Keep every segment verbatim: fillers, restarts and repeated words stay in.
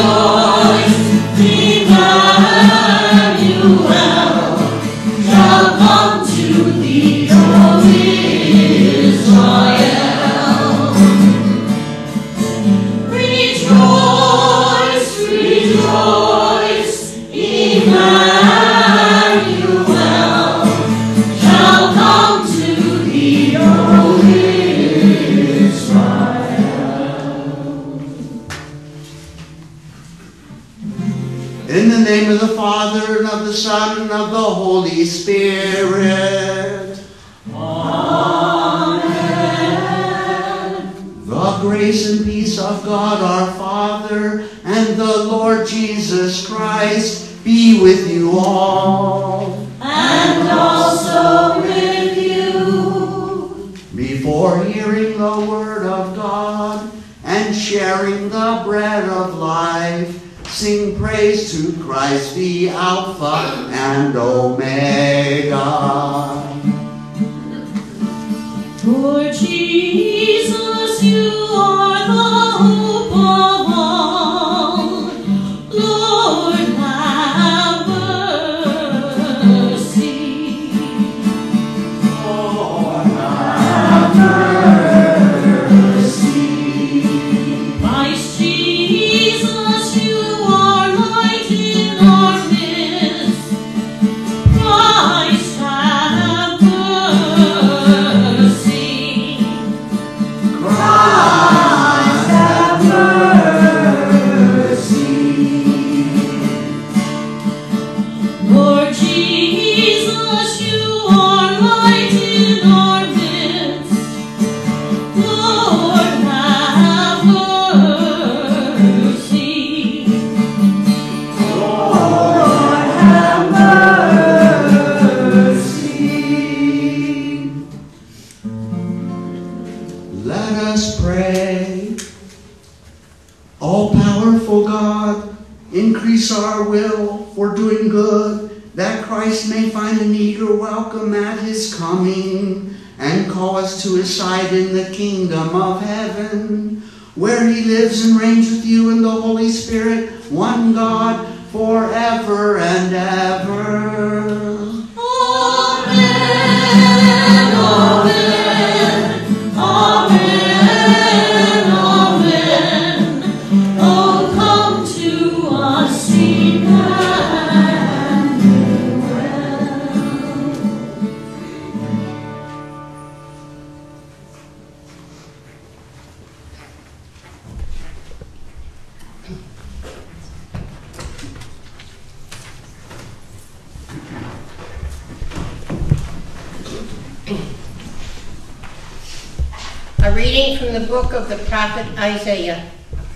A reading from the book of the prophet Isaiah.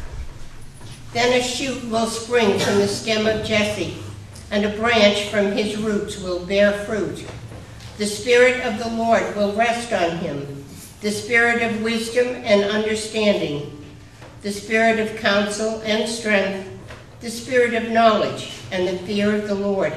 Then a shoot will spring from the stem of Jesse, and a branch from his roots will bear fruit. The Spirit of the Lord will rest on him, the Spirit of wisdom and understanding, the Spirit of counsel and strength, the Spirit of knowledge and the fear of the Lord.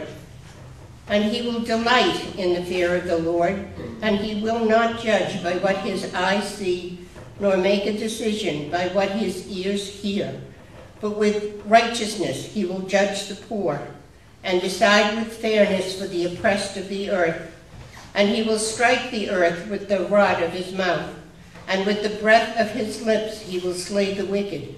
And he will delight in the fear of the Lord, and he will not judge by what his eyes see, nor make a decision by what his ears hear. But with righteousness he will judge the poor, and decide with fairness for the oppressed of the earth. And he will strike the earth with the rod of his mouth, and with the breath of his lips he will slay the wicked.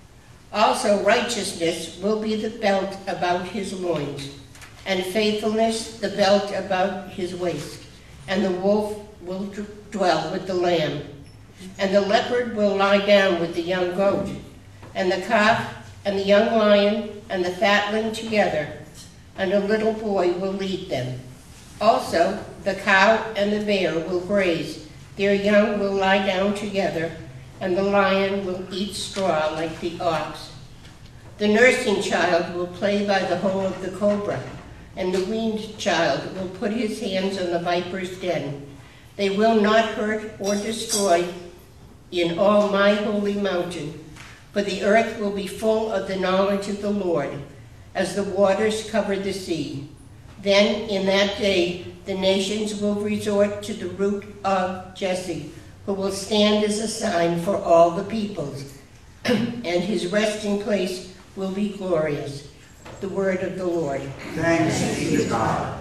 Also righteousness will be the belt about his loins, and faithfulness the belt about his waist. And the wolf will dwell with the lamb, and the leopard will lie down with the young goat, and the calf and the young lion and the fatling together, and a little boy will lead them. Also the cow and the bear will graze, their young will lie down together, and the lion will eat straw like the ox. The nursing child will play by the hole of the cobra, and the weaned child will put his hands on the viper's den. They will not hurt or destroy in all my holy mountain, for the earth will be full of the knowledge of the Lord, as the waters cover the sea. Then in that day the nations will resort to the root of Jesse, who will stand as a sign for all the peoples, and his resting place will be glorious. The word of the Lord. Thanks be to God.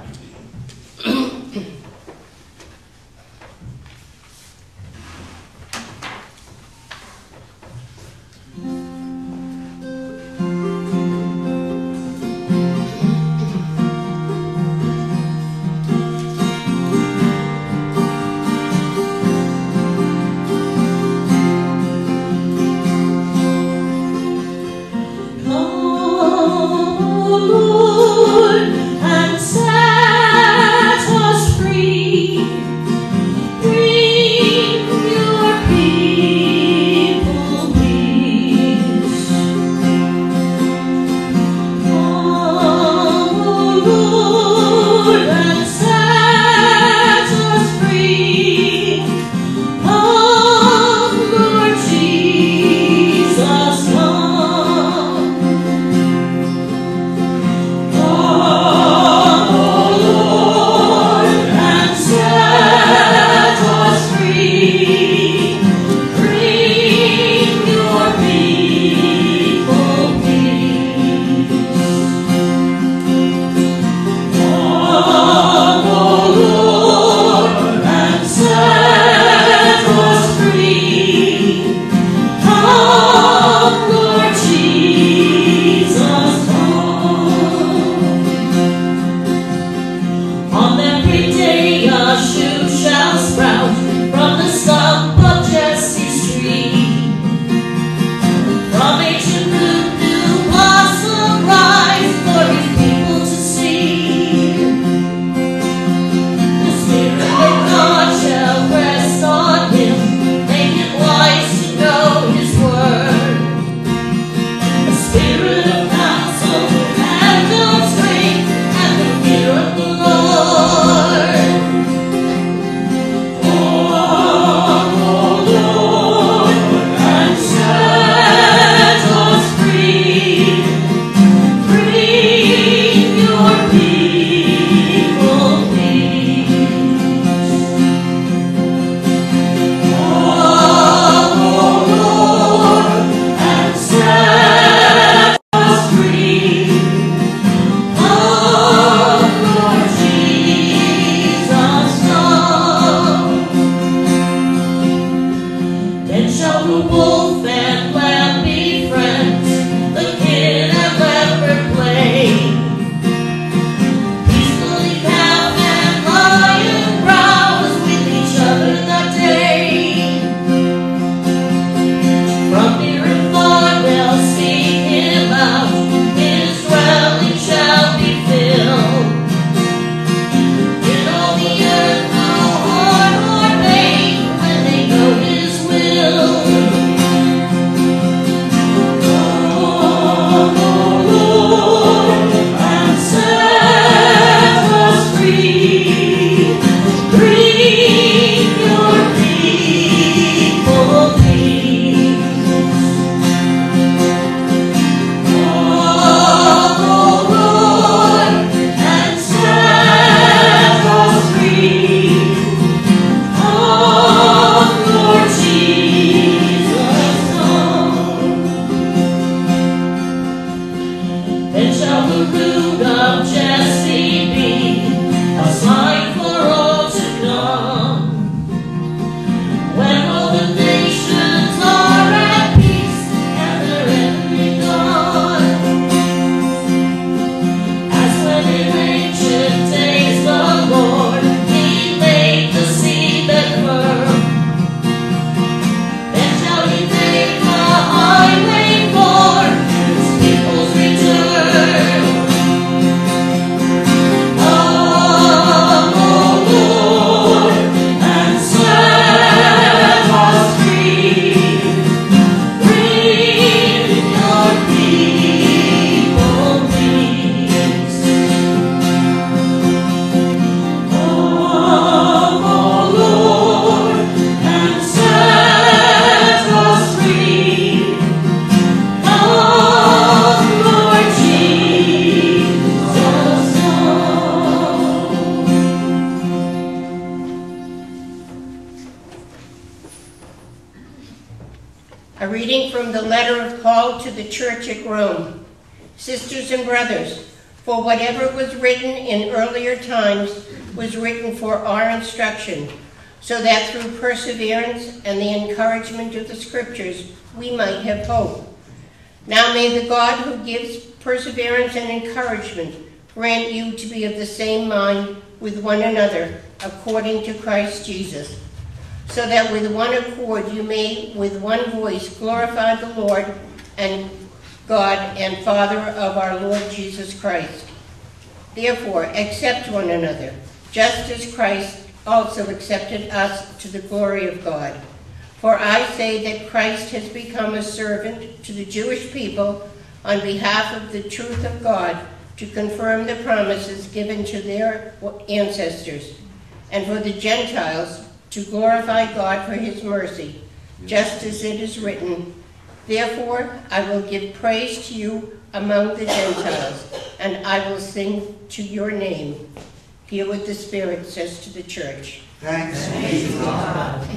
A reading from the letter of Paul to the church at Rome. Sisters and brothers, for whatever was written in earlier times was written for our instruction, so that through perseverance and the encouragement of the Scriptures we might have hope. Now may the God who gives perseverance and encouragement grant you to be of the same mind with one another, according to Christ Jesus, so that with one accord you may with one voice glorify the Lord and God and Father of our Lord Jesus Christ. Therefore, accept one another, just as Christ also accepted us to the glory of God. For I say that Christ has become a servant to the Jewish people on behalf of the truth of God, to confirm the promises given to their ancestors, and for the Gentiles to glorify God for his mercy, just as it is written, therefore I will give praise to you among the Gentiles, and I will sing to your name. Hear what the Spirit says to the church. Thanks be to God.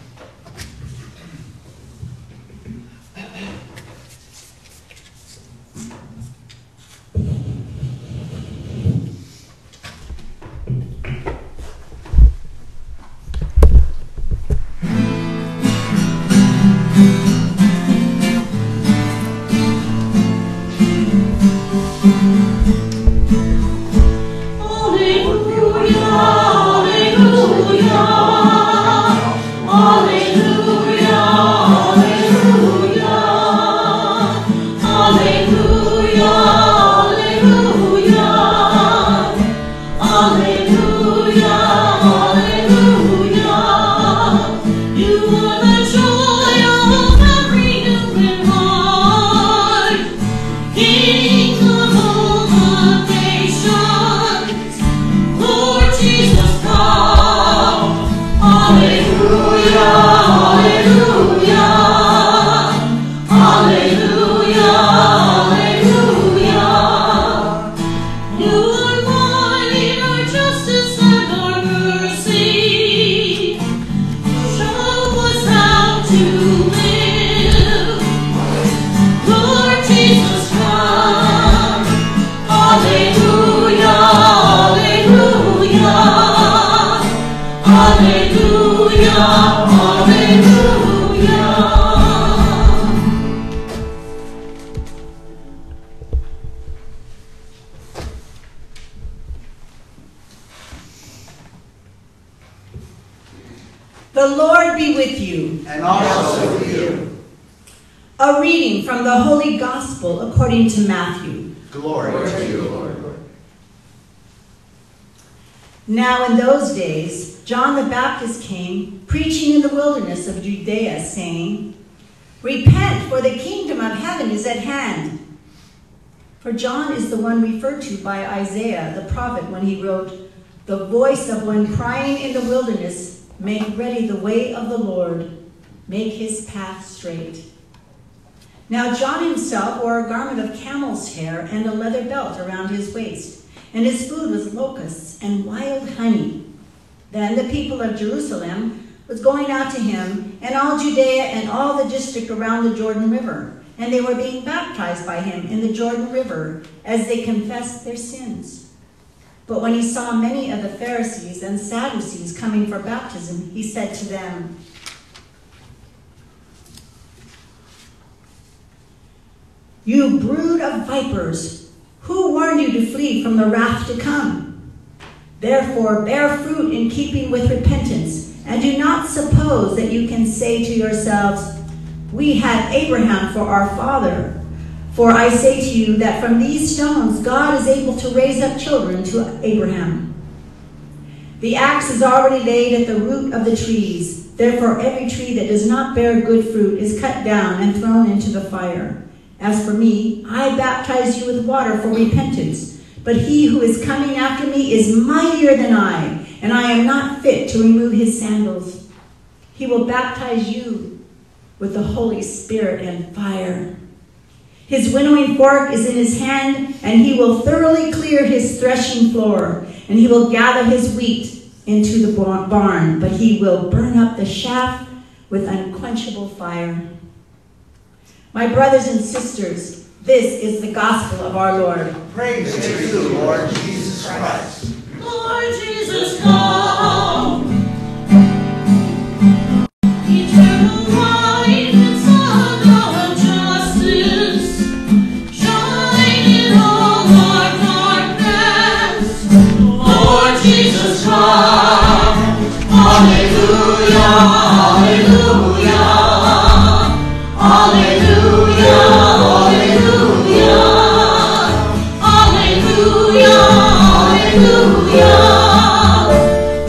The Lord be with you. And also with you. A reading from the Holy Gospel according to Matthew. Glory to you, Lord. Now in those days, John the Baptist came, preaching in the wilderness of Judea, saying, repent, for the kingdom of heaven is at hand. For John is the one referred to by Isaiah the prophet when he wrote, the voice of one crying in the wilderness, make ready the way of the Lord, make his path straight. Now John himself wore a garment of camel's hair and a leather belt around his waist, and his food was locusts and wild honey. Then the people of Jerusalem was going out to him, and all Judea and all the district around the Jordan River, and they were being baptized by him in the Jordan River as they confessed their sins. But when he saw many of the Pharisees and Sadducees coming for baptism, he said to them, you brood of vipers, who warned you to flee from the wrath to come? Therefore bear fruit in keeping with repentance, and do not suppose that you can say to yourselves, we had Abraham for our father. For I say to you that from these stones God is able to raise up children to Abraham. The axe is already laid at the root of the trees. Therefore every tree that does not bear good fruit is cut down and thrown into the fire. As for me, I baptize you with water for repentance, but he who is coming after me is mightier than I, and I am not fit to remove his sandals. He will baptize you with the Holy Spirit and fire. His winnowing fork is in his hand, and he will thoroughly clear his threshing floor, and he will gather his wheat into the barn, but he will burn up the chaff with unquenchable fire. My brothers and sisters, This is the gospel of our Lord. Praise to you, Lord Jesus Christ. Lord Jesus, come. Eternal light and sun of justice, shine in all our darkness. Lord Jesus, come. Hallelujah, hallelujah, hallelujah, hallelujah, hallelujah, hallelujah,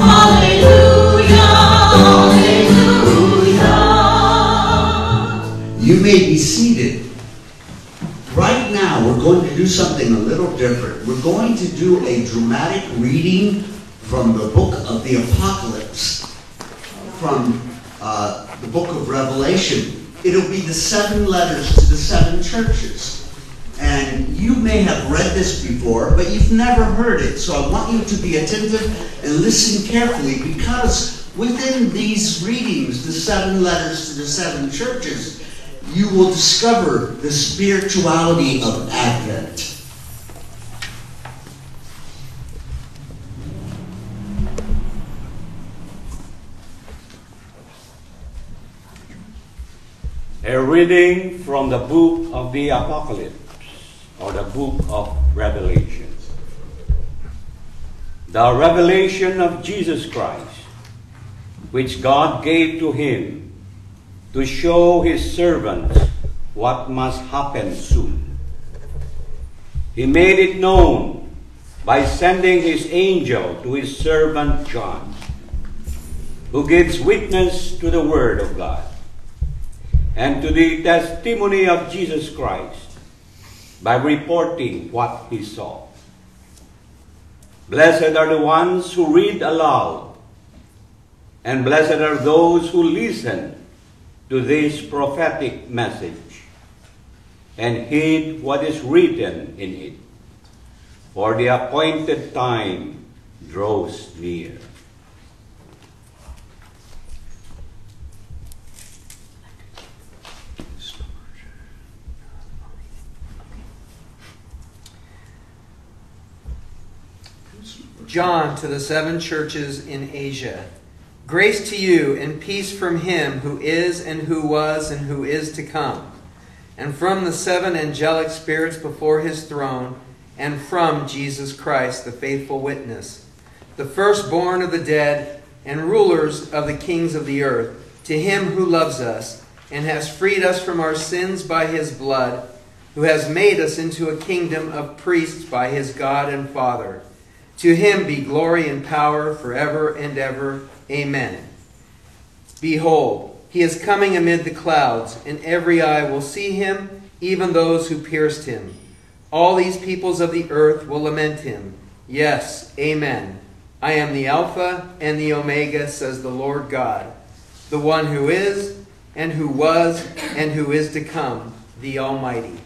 hallelujah, hallelujah. You may be seated. Right now, we're going to do something a little different. We're going to do a dramatic reading from the book of the Apocalypse, from uh, the book of Revelation. It'll be the seven letters to the seven churches. And you may have read this before, but you've never heard it. So I want you to be attentive and listen carefully, because within these readings, the seven letters to the seven churches, you will discover the spirituality of Advent. A reading from the book of the Apocalypse, or the book of Revelation. The revelation of Jesus Christ, which God gave to him to show his servants what must happen soon. He made it known by sending his angel to his servant John, who gives witness to the word of God and to the testimony of Jesus Christ, by reporting what he saw. Blessed are the ones who read aloud, and blessed are those who listen to this prophetic message and heed what is written in it, for the appointed time draws near. John, to the seven churches in Asia. Grace to you and peace from him who is and who was and who is to come, and from the seven angelic spirits before his throne, and from Jesus Christ, the faithful witness, the firstborn of the dead and rulers of the kings of the earth, to him who loves us and has freed us from our sins by his blood, who has made us into a kingdom of priests by his God and Father. To him be glory and power forever and ever. Amen. Behold, he is coming amid the clouds, and every eye will see him, even those who pierced him. All these peoples of the earth will lament him. Yes, amen. I am the Alpha and the Omega, says the Lord God, the one who is, and who was, and who is to come, the Almighty.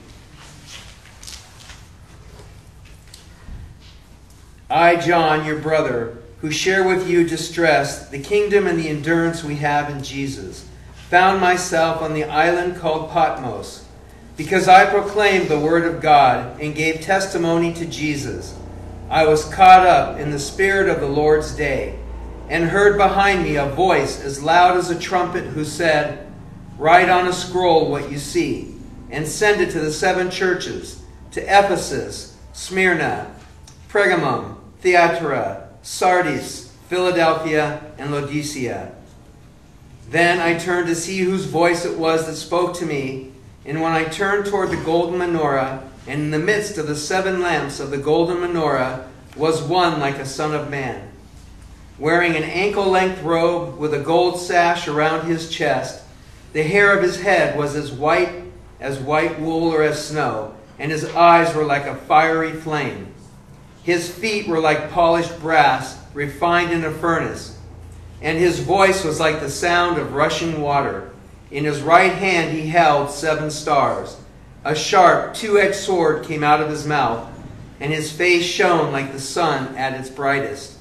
I, John, your brother, who share with you distress, the kingdom and the endurance we have in Jesus, found myself on the island called Patmos, because I proclaimed the word of God and gave testimony to Jesus. I was caught up in the spirit of the Lord's day, and heard behind me a voice as loud as a trumpet, who said, "Write on a scroll what you see, and send it to the seven churches, to Ephesus, Smyrna, Pergamum, Thyatira, Sardis, Philadelphia, and Laodicea." Then I turned to see whose voice it was that spoke to me, and when I turned toward the golden menorah, and in the midst of the seven lamps of the golden menorah was one like a son of man, wearing an ankle-length robe with a gold sash around his chest. The hair of his head was as white as white wool or as snow, and his eyes were like a fiery flame. His feet were like polished brass, refined in a furnace, and his voice was like the sound of rushing water. In his right hand he held seven stars. A sharp, two-edged sword came out of his mouth, and his face shone like the sun at its brightest.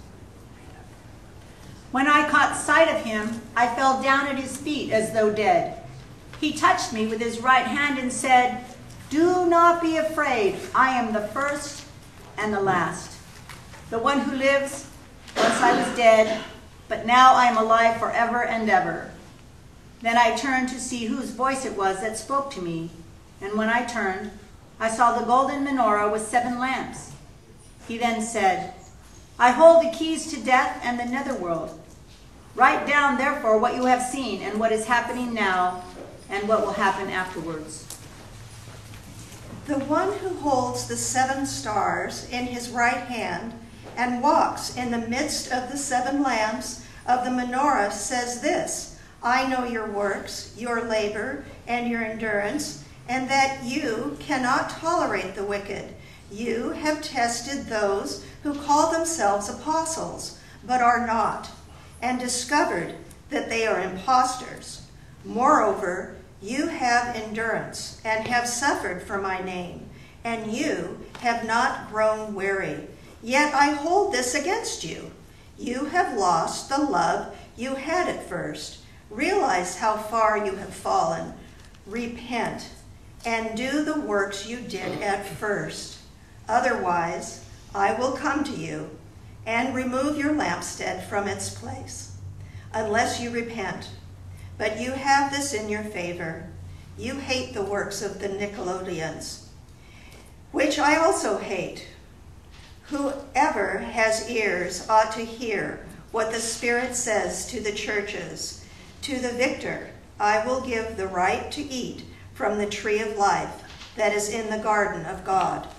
When I caught sight of him, I fell down at his feet as though dead. He touched me with his right hand and said, Do not be afraid. I am the first and the last. The one who lives. Once I was dead, but now I am alive forever and ever. Then I turned to see whose voice it was that spoke to me. And when I turned, I saw the golden menorah with seven lamps. He then said, I hold the keys to death and the netherworld. Write down, therefore, what you have seen and what is happening now and what will happen afterwards. The one who holds the seven stars in his right hand and walks in the midst of the seven lamps of the menorah says this, I know your works, your labor, and your endurance, and that you cannot tolerate the wicked. You have tested those who call themselves apostles, but are not, and discovered that they are impostors. Moreover, you have endurance and have suffered for my name, and you have not grown weary. Yet I hold this against you. You have lost the love you had at first. Realize how far you have fallen. Repent and do the works you did at first. Otherwise, I will come to you and remove your lampstand from its place, unless you repent. But you have this in your favor. You hate the works of the Nicolaitans, which I also hate. Whoever has ears ought to hear what the Spirit says to the churches. To the victor, I will give the right to eat from the tree of life that is in the garden of God.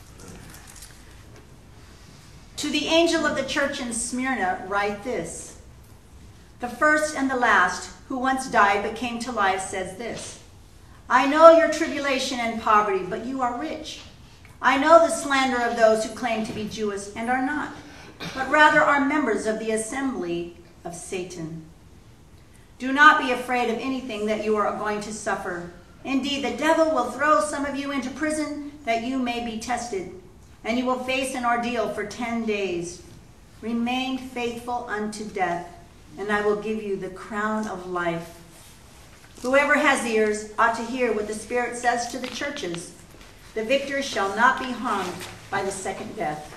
To the angel of the church in Smyrna, write this. The first and the last, who once died but came to life, says this. I know your tribulation and poverty, but you are rich. I know the slander of those who claim to be Jewish and are not, but rather are members of the assembly of Satan. Do not be afraid of anything that you are going to suffer. Indeed, the devil will throw some of you into prison that you may be tested, and you will face an ordeal for ten days. Remain faithful unto death, and I will give you the crown of life. Whoever has ears ought to hear what the Spirit says to the churches. The victor shall not be harmed by the second death.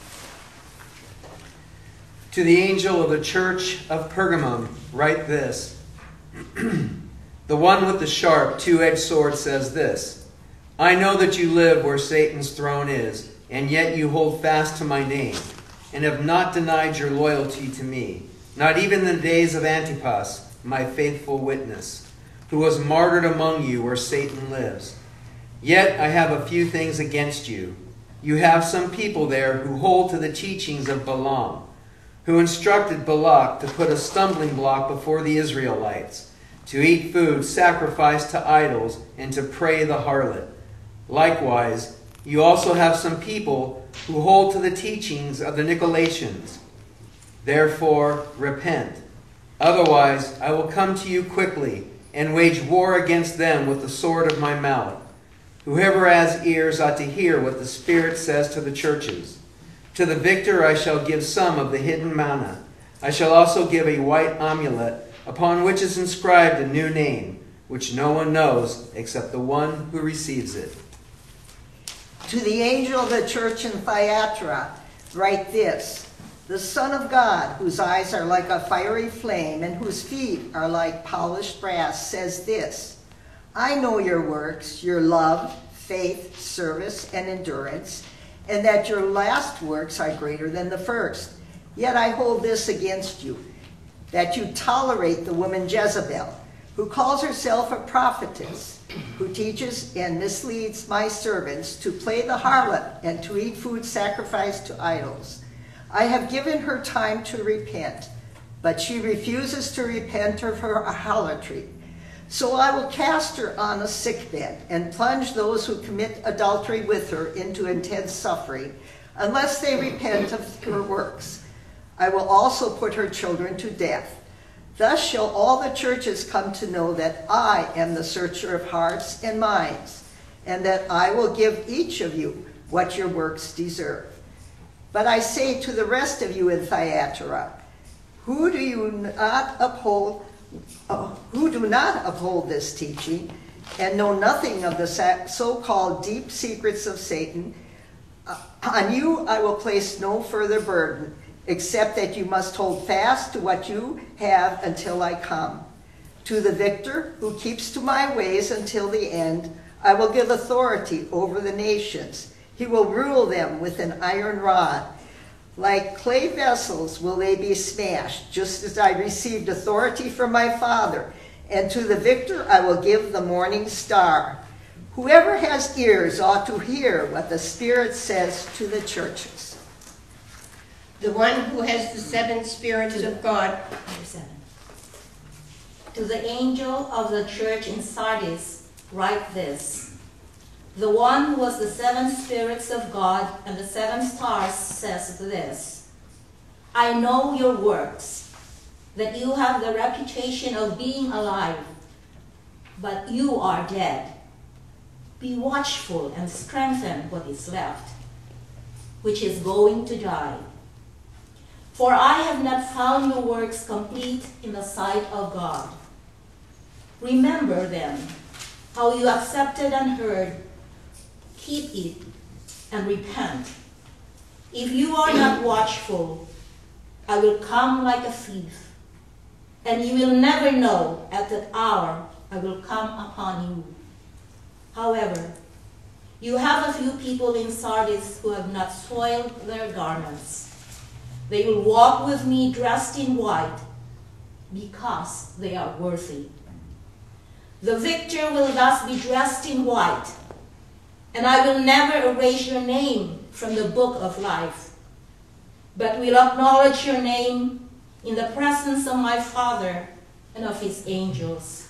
To the angel of the church of Pergamum, write this. The one with the sharp, two-edged sword says this. I know that you live where Satan's throne is, and yet you hold fast to my name, and have not denied your loyalty to me, not even in the days of Antipas, my faithful witness, who was martyred among you where Satan lives. Yet I have a few things against you. You have some people there who hold to the teachings of Balaam, who instructed Balak to put a stumbling block before the Israelites, to eat food sacrificed to idols, and to pray the harlot. Likewise, you also have some people who hold to the teachings of the Nicolaitans. Therefore, repent. Otherwise, I will come to you quickly and wage war against them with the sword of my mouth. Whoever has ears ought to hear what the Spirit says to the churches. To the victor I shall give some of the hidden manna. I shall also give a white amulet, upon which is inscribed a new name, which no one knows except the one who receives it. To the angel of the church in Thyatira, write this. The Son of God, whose eyes are like a fiery flame and whose feet are like polished brass, says this. I know your works, your love, faith, service, and endurance, and that your last works are greater than the first. Yet I hold this against you, that you tolerate the woman Jezebel, who calls herself a prophetess, who teaches and misleads my servants to play the harlot and to eat food sacrificed to idols. I have given her time to repent, but she refuses to repent of her harlotry. So I will cast her on a sickbed and plunge those who commit adultery with her into intense suffering, unless they repent of her works. I will also put her children to death. Thus shall all the churches come to know that I am the searcher of hearts and minds, and that I will give each of you what your works deserve. But I say to the rest of you in Thyatira, who do you not uphold, uh, who do not uphold this teaching, and know nothing of the so-called deep secrets of Satan, uh, on you I will place no further burden, except that you must hold fast to what you have until I come. To the victor who keeps to my ways until the end, I will give authority over the nations. He will rule them with an iron rod. Like clay vessels will they be smashed, just as I received authority from my Father. And to the victor I will give the morning star. Whoever has ears ought to hear what the Spirit says to the churches. The one who has the seven spirits of God. Number seven. To the angel of the church in Sardis, write this. The one who has the seven spirits of God and the seven stars says this. I know your works, that you have the reputation of being alive, but you are dead. Be watchful and strengthen what is left, which is going to die. For I have not found your works complete in the sight of God. Remember then how you accepted and heard, keep it and repent. If you are not watchful, I will come like a thief, and you will never know at that hour I will come upon you. However, you have a few people in Sardis who have not soiled their garments. They will walk with me dressed in white, because they are worthy. The victor will thus be dressed in white, and I will never erase your name from the book of life, but will acknowledge your name in the presence of my Father and of his angels.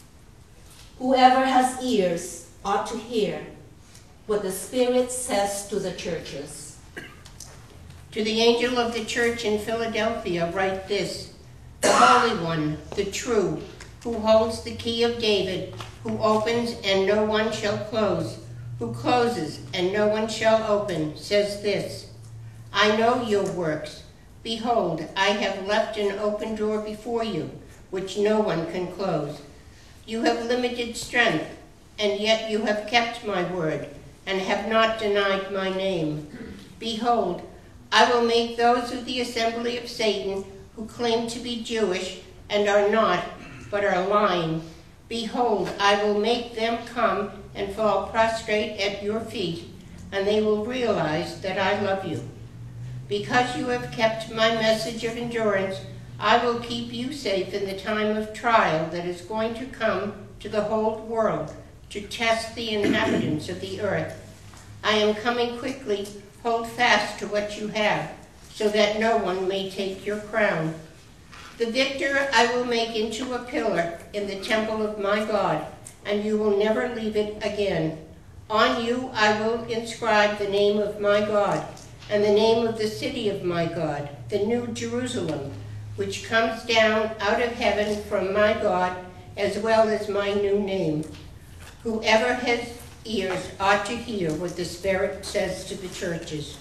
Whoever has ears ought to hear what the Spirit says to the churches. To the angel of the church in Philadelphia write this. The Holy One, the true, who holds the key of David, who opens and no one shall close, who closes and no one shall open, says this. I know your works. Behold, I have left an open door before you, which no one can close. You have limited strength, and yet you have kept my word, and have not denied my name. Behold, I will make those of the assembly of Satan who claim to be Jewish and are not, but are lying. Behold, I will make them come and fall prostrate at your feet, and they will realize that I love you. Because you have kept my message of endurance, I will keep you safe in the time of trial that is going to come to the whole world, to test the inhabitants of the earth. I am coming quickly. Hold fast to what you have, so that no one may take your crown. The victor I will make into a pillar in the temple of my God, and you will never leave it again. On you I will inscribe the name of my God, and the name of the city of my God, the New Jerusalem, which comes down out of heaven from my God, as well as my new name. Whoever has ears ought to hear what the Spirit says to the churches.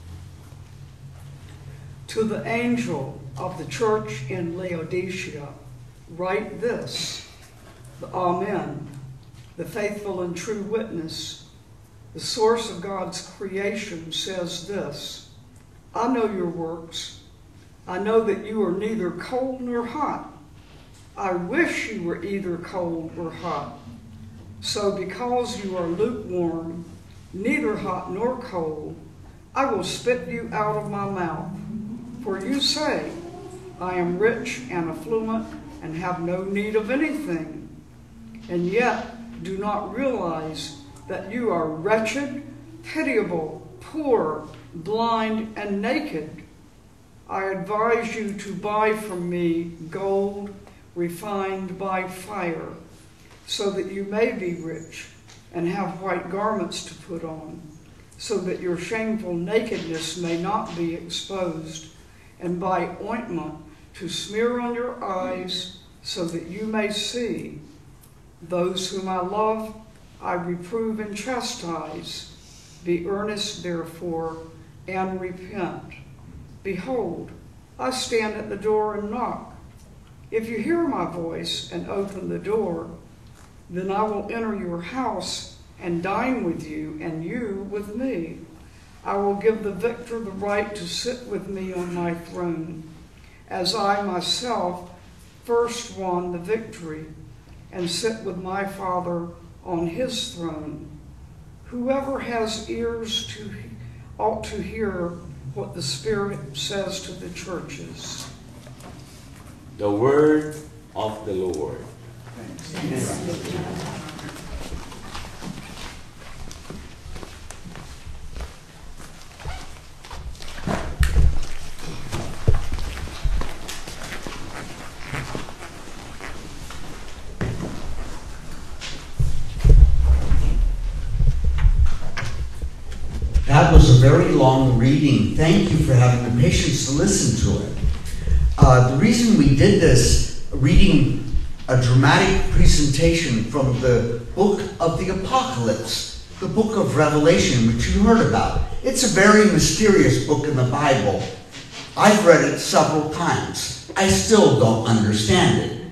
To the angel of the church in Laodicea, write this. The Amen, the faithful and true witness, the source of God's creation, says this. I know your works. I know that you are neither cold nor hot. I wish you were either cold or hot. So because you are lukewarm, neither hot nor cold, I will spit you out of my mouth. For you say, I am rich and affluent and have no need of anything, and yet do not realize that you are wretched, pitiable, poor, blind, and naked. I advise you to buy from me gold refined by fire, so that you may be rich and have white garments to put on, so that your shameful nakedness may not be exposed, and buy ointment to smear on your eyes, so that you may see. Those whom I love, I reprove and chastise. Be earnest, therefore, and repent. Behold, I stand at the door and knock. If you hear my voice and open the door, Then I will enter your house and dine with you, and you with me. I will give the victor the right to sit with me on my throne, as I myself first won the victory, and sit with my Father on his throne. Whoever has ears to ought to hear what the Spirit says to the churches. The word of the Lord. That was a very long reading. Thank you for having the patience to listen to it. Uh, the reason we did this, reading a dramatic presentation from the book of the Apocalypse, the book of Revelation, which you heard about. It's a very mysterious book in the Bible. I've read it several times. I still don't understand it.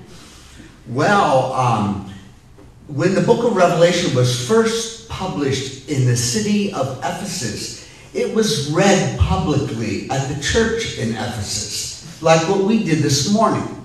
Well, um, when the book of Revelation was first published in the city of Ephesus, it was read publicly at the church in Ephesus, like what we did this morning.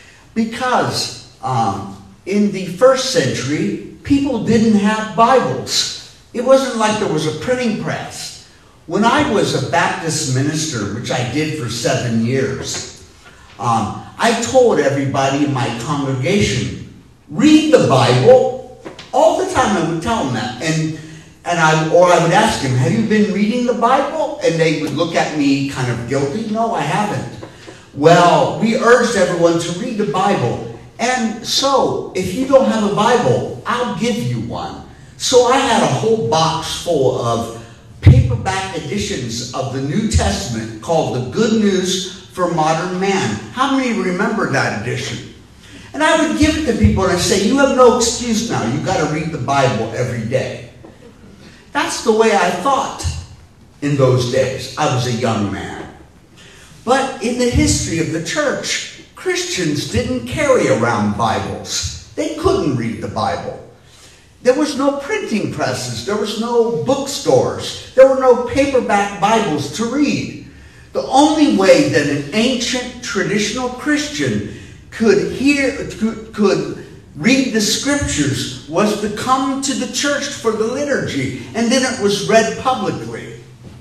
Because um, in the first century, people didn't have Bibles. It wasn't like there was a printing press. When I was a Baptist minister, which I did for seven years, um, I told everybody in my congregation, read the Bible. All the time I would tell them that. And, and I, or I would ask them, have you been reading the Bible? And they would look at me kind of guilty. No, I haven't. Well, we urged everyone to read the Bible. And so, if you don't have a Bible, I'll give you one. So I had a whole box full of paperback editions of the New Testament called The Good News for Modern Man. How many remember that edition? And I would give it to people and I'd say, you have no excuse now. You've got to read the Bible every day. That's the way I thought in those days. I was a young man. But in the history of the church, Christians didn't carry around Bibles. They couldn't read the Bible. There was no printing presses. There was no bookstores. There were no paperback Bibles to read. The only way that an ancient traditional Christian could hear, could, could read the scriptures was to come to the church for the liturgy, and then it was read publicly.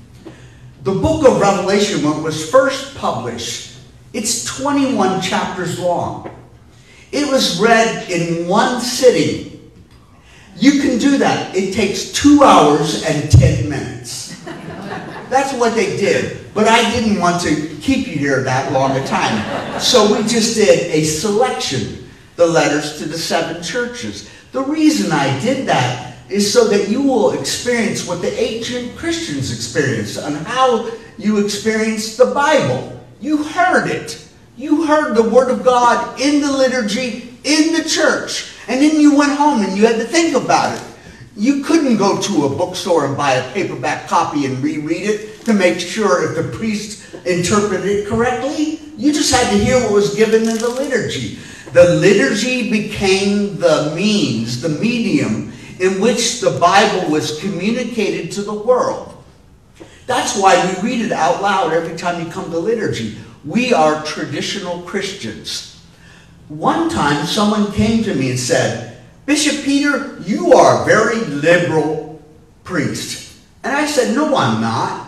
The book of Revelation, when it was first published, it's twenty-one chapters long. It was read in one sitting. You can do that. It takes two hours and ten minutes. That's what they did. But I didn't want to keep you here that long a time. So we just did a selection, the letters to the seven churches. The reason I did that is so that you will experience what the ancient Christians experienced and how you experienced the Bible. You heard it. You heard the Word of God in the liturgy, in the church. And then you went home and you had to think about it. You couldn't go to a bookstore and buy a paperback copy and reread it to make sure if the priest interpreted it correctly. You just had to hear what was given in the liturgy. The liturgy became the means, the medium, in which the Bible was communicated to the world. That's why we read it out loud every time you come to liturgy. We are traditional Christians. One time someone came to me and said, Bishop Peter, you are a very liberal priest. And I said, no, I'm not.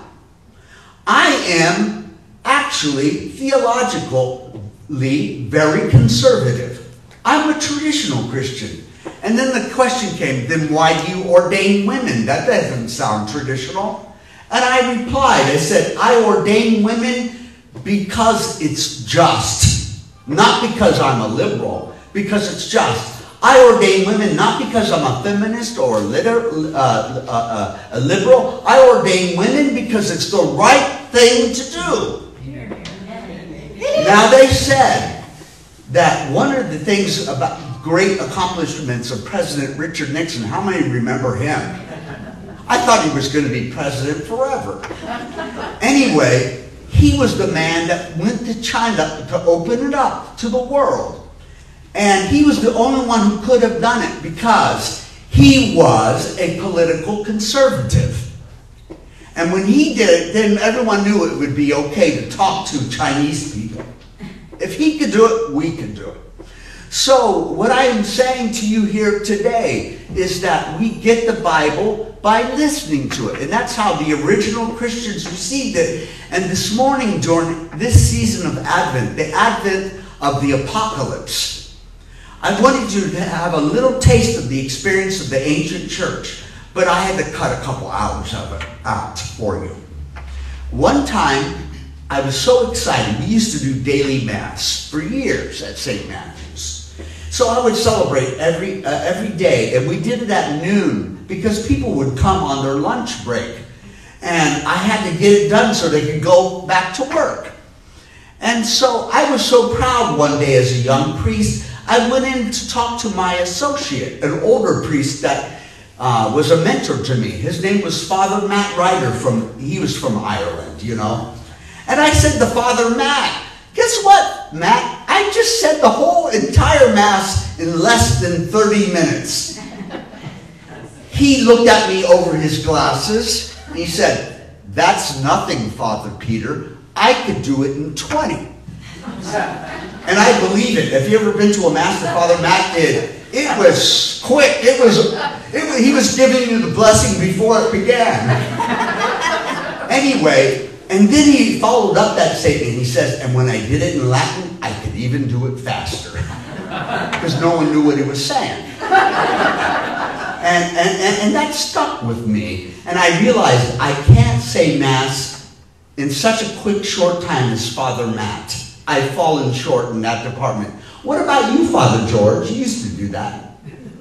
I am actually theologically very conservative. I'm a traditional Christian. And then the question came, then why do you ordain women? That doesn't sound traditional. And I replied, I said, I ordain women because it's just. Not because I'm a liberal, because it's just. I ordain women not because I'm a feminist or a, liter, uh, uh, uh, a liberal. I ordain women because it's the right thing to do. Now they said that one of the things about great accomplishments of President Richard Nixon, how many remember him? I thought he was going to be president forever. Anyway, he was the man that went to China to open it up to the world. And he was the only one who could have done it because he was a political conservative. And when he did it, then everyone knew it would be okay to talk to Chinese people. If he could do it, we could do it. So what I am saying to you here today is that we get the Bible by listening to it. And that's how the original Christians received it. And this morning, during this season of Advent, the Advent of the Apocalypse, I wanted you to have a little taste of the experience of the ancient church. But I had to cut a couple hours of it out for you. One time, I was so excited. We used to do daily Mass for years at Saint Matthew's. So I would celebrate every, uh, every day, and we did it at noon because people would come on their lunch break. And I had to get it done so they could go back to work. And so I was so proud one day as a young priest. I went in to talk to my associate, an older priest that Uh, was a mentor to me. His name was Father Matt Ryder. From he was from Ireland, you know. And I said to Father Matt, guess what, Matt? I just said the whole entire Mass in less than thirty minutes. He looked at me over his glasses. And he said, that's nothing, Father Peter. I could do it in twenty. And I believe it. Have you ever been to a Mass that Father Matt did? It was quick. It was, it was, he was giving you the blessing before it began. Anyway, and then he followed up that statement. He says, and when I did it in Latin, I could even do it faster. Because no one knew what he was saying. And, and, and, and that stuck with me. And I realized I can't say Mass in such a quick, short time as Father Matt. I've fallen short in that department. What about you, Father George? You used to do that.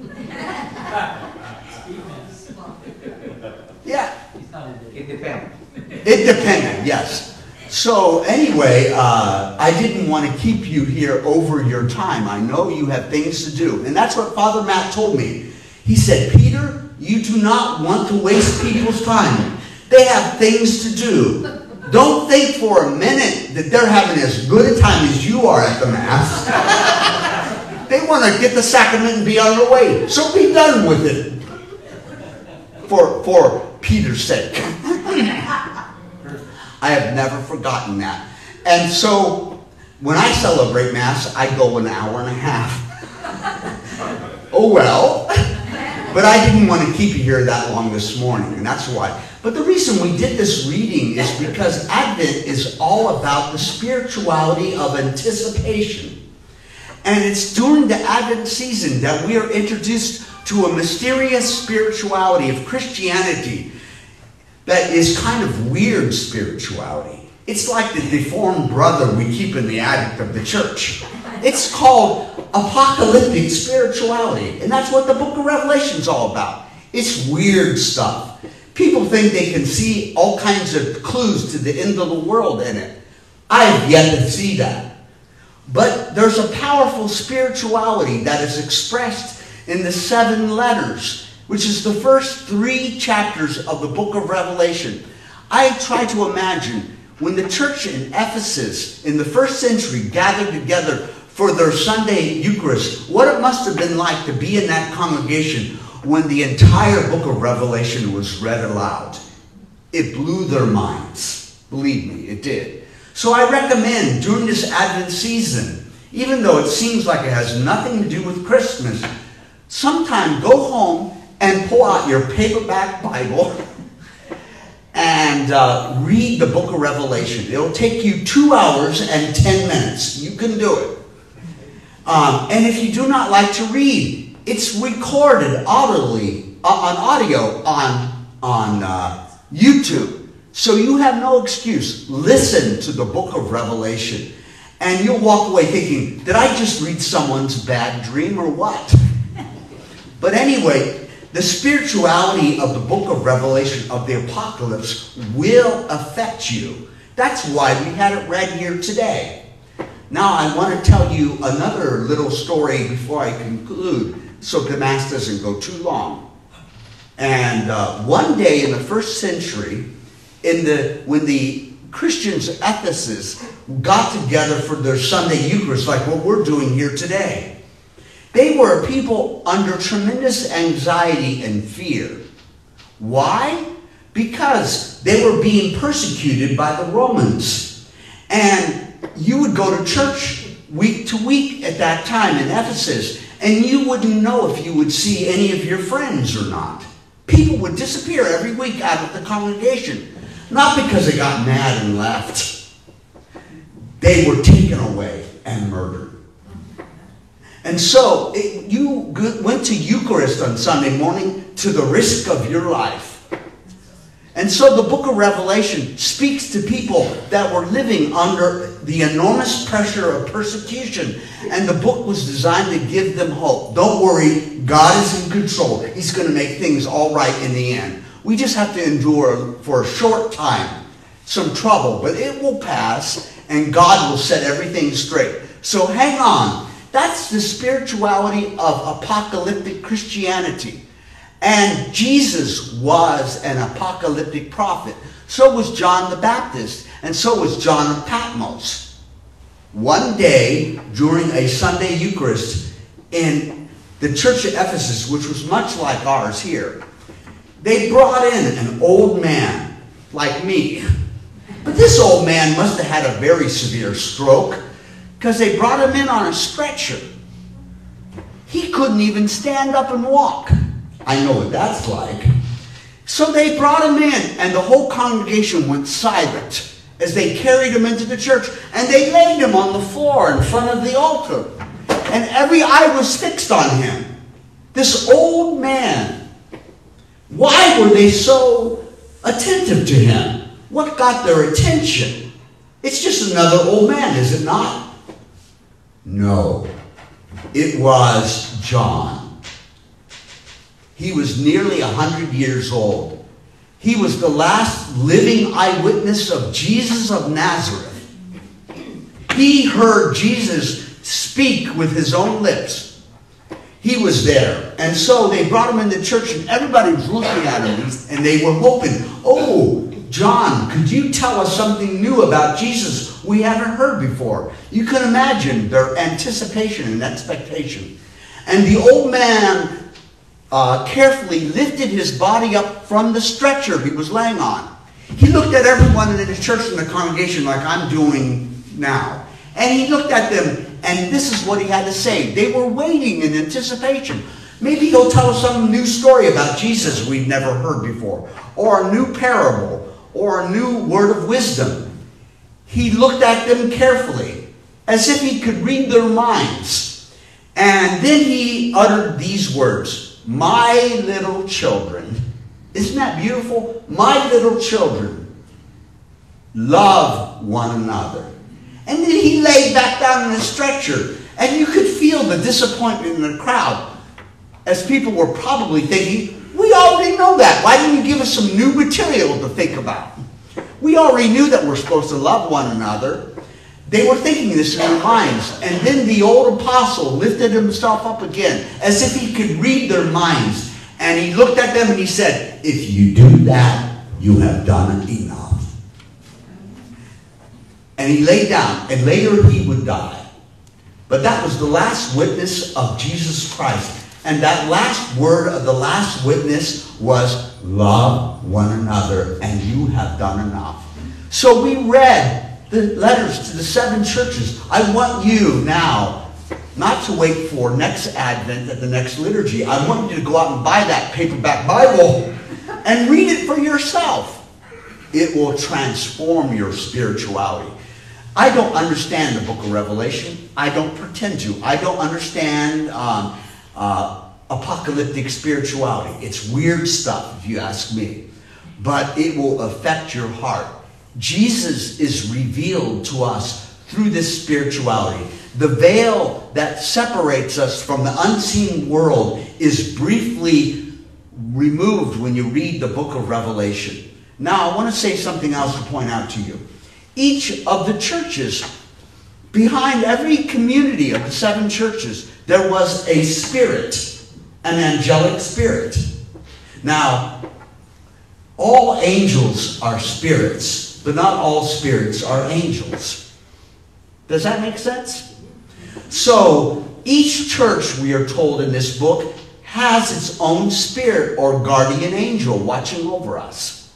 Yeah. It depends. It depended, yes. So anyway, uh, I didn't want to keep you here over your time. I know you have things to do. And that's what Father Matt told me. He said, Peter, you do not want to waste people's time. They have things to do. Don't think for a minute that they're having as good a time as you are at the Mass. They want to get the sacrament and be on their way. So be done with it. For, for Peter's sake. I have never forgotten that. And so, when I celebrate Mass, I go an hour and a half. Oh well. But I didn't want to keep you here that long this morning, and that's why. But the reason we did this reading is because Advent is all about the spirituality of anticipation. And it's during the Advent season that we are introduced to a mysterious spirituality of Christianity that is kind of weird spirituality. It's like the deformed brother we keep in the attic of the church. It's called apocalyptic spirituality. And that's what the book of Revelation is all about. It's weird stuff. People think they can see all kinds of clues to the end of the world in it. I have yet to see that. But there's a powerful spirituality that is expressed in the seven letters, which is the first three chapters of the book of Revelation. I try to imagine when the church in Ephesus in the first century gathered together for their Sunday Eucharist, what it must have been like to be in that congregation when the entire book of Revelation was read aloud. It blew their minds. Believe me, it did. So I recommend during this Advent season, even though it seems like it has nothing to do with Christmas, sometime go home and pull out your paperback Bible and uh, read the book of Revelation. It'll take you two hours and ten minutes. You can do it. Um, and if you do not like to read, it's recorded audibly uh, on audio on, on uh, YouTube. So you have no excuse. Listen to the book of Revelation. And you'll walk away thinking, did I just read someone's bad dream or what? But anyway, the spirituality of the book of Revelation, of the Apocalypse, will affect you. That's why we had it read here today. Now I want to tell you another little story before I conclude, so the Mass doesn't go too long. And uh, one day in the first century, in the when the Christians of Ephesus got together for their Sunday Eucharist, like what we're doing here today, They were a people under tremendous anxiety and fear. Why? Because they were being persecuted by the Romans. And you would go to church week to week at that time in Ephesus, and you wouldn't know if you would see any of your friends or not. People would disappear every week out of the congregation. Not because they got mad and left. They were taken away and murdered. And so it, you went to Eucharist on Sunday morning to the risk of your life. And so the book of Revelation speaks to people that were living under the enormous pressure of persecution. And the book was designed to give them hope. Don't worry, God is in control. He's going to make things all right in the end. We just have to endure for a short time some trouble, but it will pass and God will set everything straight. So hang on. That's the spirituality of apocalyptic Christianity. And Jesus was an apocalyptic prophet. So was John the Baptist. And so was John of Patmos. One day, during a Sunday Eucharist in the church of Ephesus, which was much like ours here, they brought in an old man like me. But this old man must have had a very severe stroke, because they brought him in on a stretcher. He couldn't even stand up and walk. I know what that's like. So they brought him in, and the whole congregation went silent as they carried him into the church, and they laid him on the floor in front of the altar. And every eye was fixed on him. This old man. Why were they so attentive to him? What got their attention? It's just another old man, is it not? No. It was John. He was nearly a hundred years old. He was the last living eyewitness of Jesus of Nazareth. He heard Jesus speak with his own lips. He was there. And so they brought him into church, and everybody was looking at him, and they were hoping, oh, John, could you tell us something new about Jesus we haven't heard before? You can imagine their anticipation and expectation. And the old man uh, carefully lifted his body up from the stretcher he was laying on. He looked at everyone in the church and the congregation like I'm doing now. And he looked at them, and this is what he had to say. They were waiting in anticipation. Maybe he'll tell us some new story about Jesus we've never heard before, or a new parable, or a new word of wisdom. He looked at them carefully, as if he could read their minds. And then he uttered these words, "My little children." Isn't that beautiful? My little children, love one another. And then he laid back down in a stretcher, and you could feel the disappointment in the crowd, as people were probably thinking, we already know that. Why didn't you give us some new material to think about? We already knew that we're supposed to love one another. They were thinking this in their minds. And then the old apostle lifted himself up again, as if he could read their minds. And he looked at them and he said, if you do that, you have done enough. And he lay down, and later he would die. But that was the last witness of Jesus Christ. And that last word of the last witness was, love one another, and you have done enough. So we read the letters to the seven churches. I want you now not to wait for next Advent at the next liturgy. I want you to go out and buy that paperback Bible and read it for yourself. It will transform your spirituality. I don't understand the book of Revelation. I don't pretend to. I don't understand um, uh, apocalyptic spirituality. It's weird stuff, if you ask me. But it will affect your heart. Jesus is revealed to us through this spirituality. The veil that separates us from the unseen world is briefly removed when you read the book of Revelation. Now, I want to say something else to point out to you. Each of the churches, behind every community of the seven churches, there was a spirit, an angelic spirit. Now, all angels are spirits, but not all spirits are angels. Does that make sense? So, each church, we are told in this book, has its own spirit or guardian angel watching over us.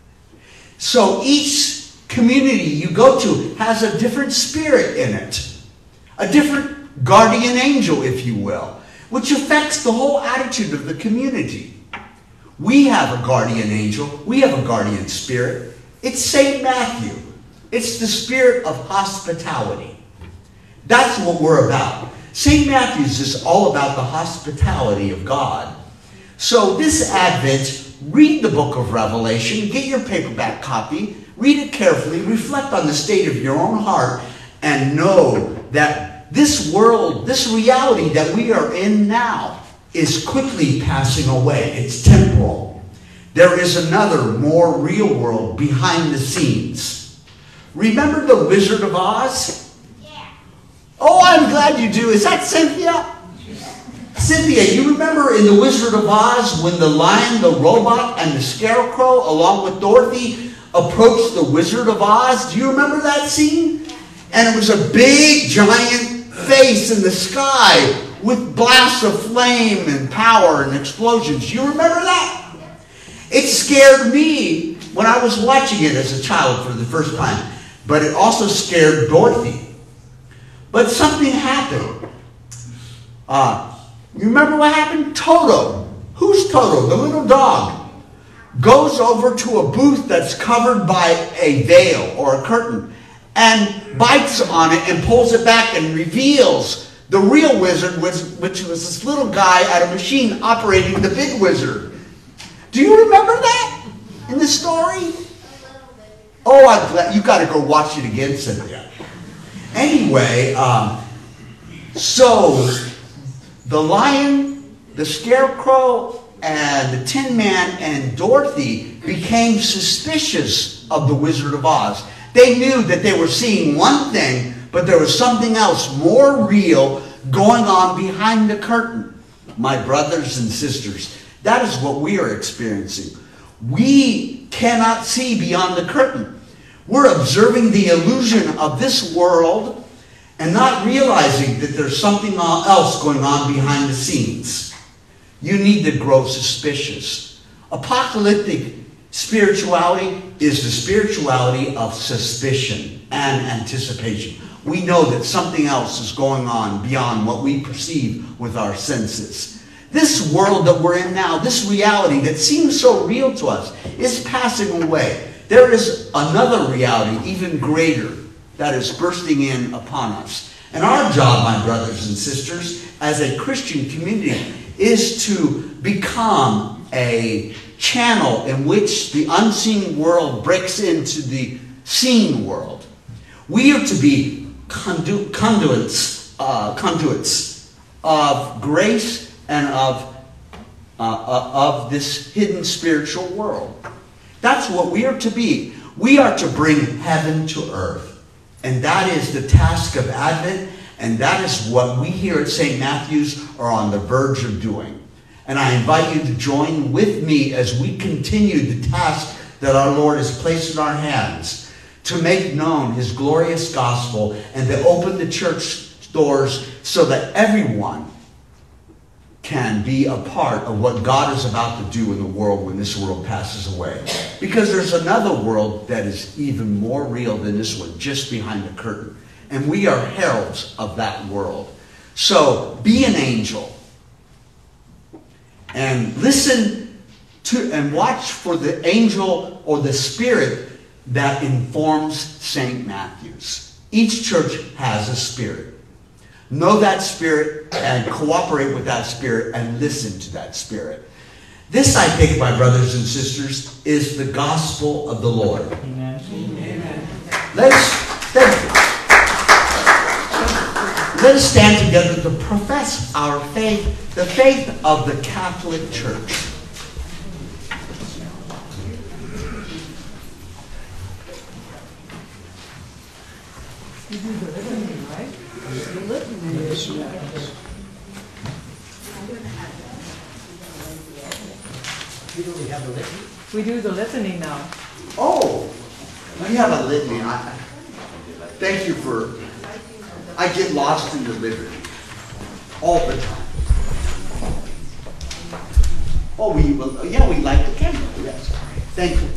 So each community you go to has a different spirit in it, a different guardian angel, if you will, which affects the whole attitude of the community. We have a guardian angel. We have a guardian spirit. It's Saint Matthew. It's the spirit of hospitality. That's what we're about. Saint Matthew's is all about the hospitality of God. So this Advent, read the book of Revelation, get your paperback copy, read it carefully, reflect on the state of your own heart, and know that this world, this reality that we are in now, is quickly passing away. It's temporal. There is another, more real world behind the scenes. Remember the Wizard of Oz? Oh, I'm glad you do. Is that Cynthia? Cynthia, you remember in The Wizard of Oz when the lion, the robot, and the scarecrow, along with Dorothy, approached the Wizard of Oz? Do you remember that scene? And it was a big, giant face in the sky with blasts of flame and power and explosions. You remember that? It scared me when I was watching it as a child for the first time. But it also scared Dorothy. But something happened. Uh, you remember what happened? Toto. Who's Toto? The little dog. Goes over to a booth that's covered by a veil or a curtain and bites on it and pulls it back and reveals the real wizard, which, which was this little guy at a machine operating the big wizard. Do you remember that in the story? Oh, I'm glad. You've got to go watch it again, Cynthia. Anyway, um, so the lion, the scarecrow, and the Tin Man and Dorothy became suspicious of the Wizard of Oz. They knew that they were seeing one thing, but there was something else more real going on behind the curtain. My brothers and sisters, that is what we are experiencing. We cannot see beyond the curtain. We're observing the illusion of this world and not realizing that there's something else going on behind the scenes. You need to grow suspicious. Apocalyptic spirituality is the spirituality of suspicion and anticipation. We know that something else is going on beyond what we perceive with our senses. This world that we're in now, this reality that seems so real to us, is passing away. There is another reality, even greater, that is bursting in upon us. And our job, my brothers and sisters, as a Christian community, is to become a channel in which the unseen world breaks into the seen world. We are to be condu conduits, uh, conduits of grace and of, uh, uh, of this hidden spiritual world. That's what we are to be. We are to bring heaven to earth. And that is the task of Advent, and that is what we here at Saint Matthew's are on the verge of doing. And I invite you to join with me as we continue the task that our Lord has placed in our hands to make known His glorious gospel and to open the church doors so that everyone can be a part of what God is about to do in the world when this world passes away. Because there's another world that is even more real than this one, just behind the curtain. And we are heralds of that world. So be an angel. And listen to and watch for the angel or the spirit that informs Saint Matthew's. Each church has a spirit. Know that spirit and cooperate with that spirit and listen to that spirit. This, I think, my brothers and sisters, is the gospel of the Lord. Amen. Amen. Let us, let, let us stand together to profess our faith, the faith of the Catholic Church. You do the litany, right? The litany is next. We do we have a litany? We do the litany now. Oh, we have a litany. I, thank you for. I get lost in the liturgy. all the time. Oh, we will, yeah, we light the candle, yes. Thank you.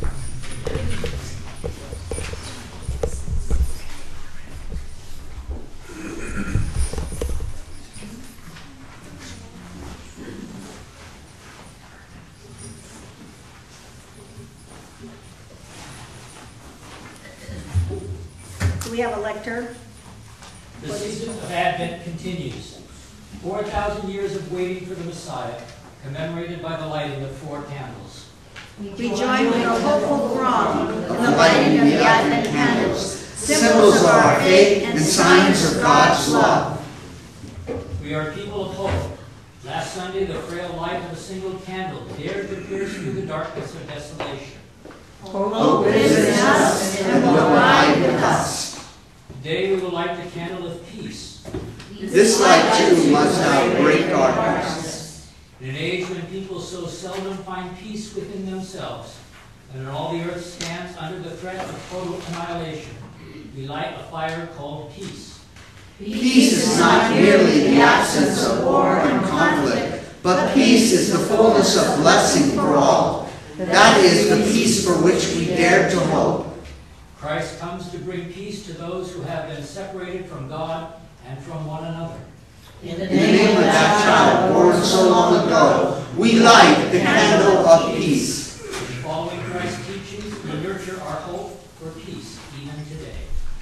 Do we have a lector? The season of Advent continues. Four thousand years of waiting for the Messiah, commemorated by the lighting of four candles. We join with a hopeful throng in the lighting of the Advent candles, symbols of our faith and signs of God's love. We are people of hope. Last Sunday, the frail light of a single candle dared to pierce through the darkness of desolation. Hope is in us and will abide with us. Today we will light the candle of peace. This light too must outbreak darkness. In an age when people so seldom find peace within themselves, and when all the earth stands under the threat of total annihilation, we light a fire called peace. Peace is not merely the absence of war and conflict, but peace is the fullness of blessing for all. That is the peace for which we dare to hope. Christ comes to bring peace to those who have been separated from God and from one another. In the In the name of that child born so long ago, we light the candle of peace. Following Christ's teachings, we nurture our hope for peace even today.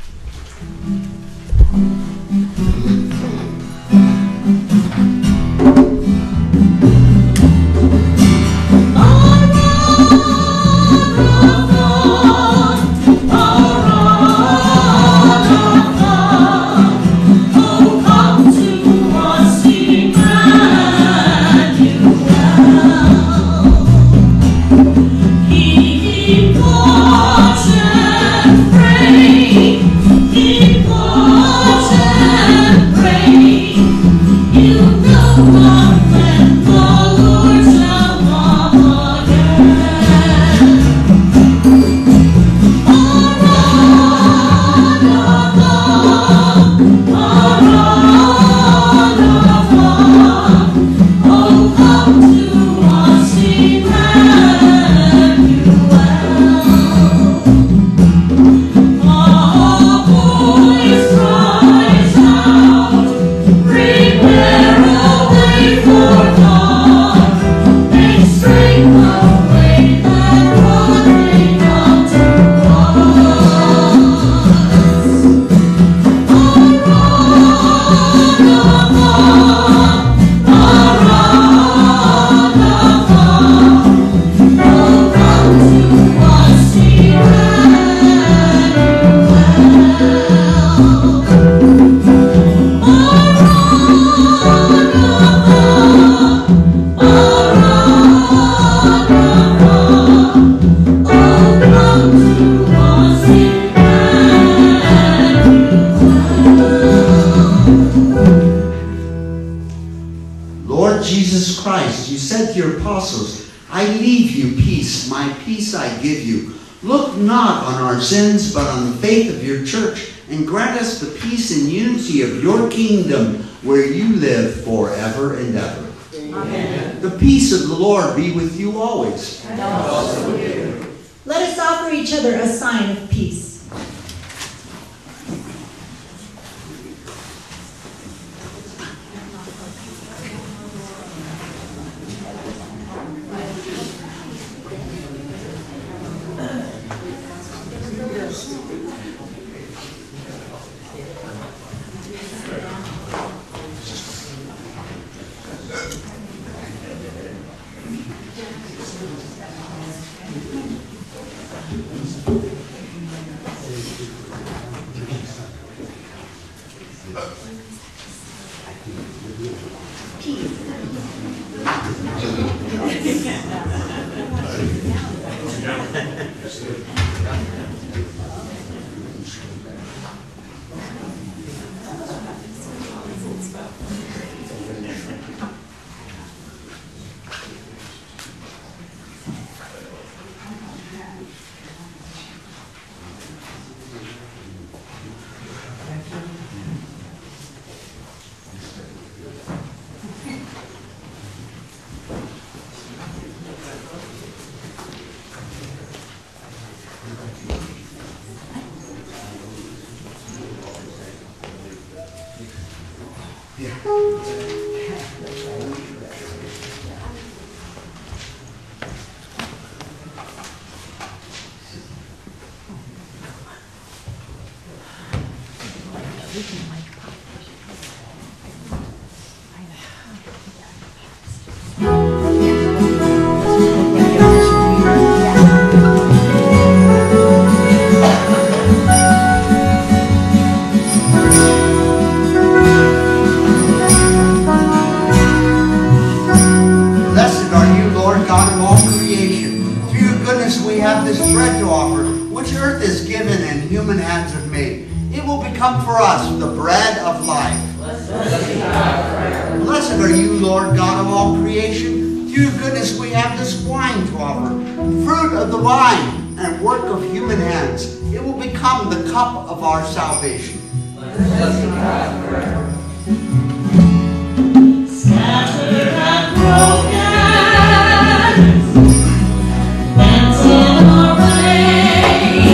Sins, but on the faith of your church, and grant us the peace and unity of your kingdom where you live forever and ever. Amen. The peace of the Lord be with you always. And also with you. Let us offer each other a sign of peace. For us the bread of life. Blessed are you, Lord God of all creation. Through your goodness we have this wine to offer, fruit of the vine and work of human hands. It will become the cup of our salvation. Scattered and broken, bent in our way.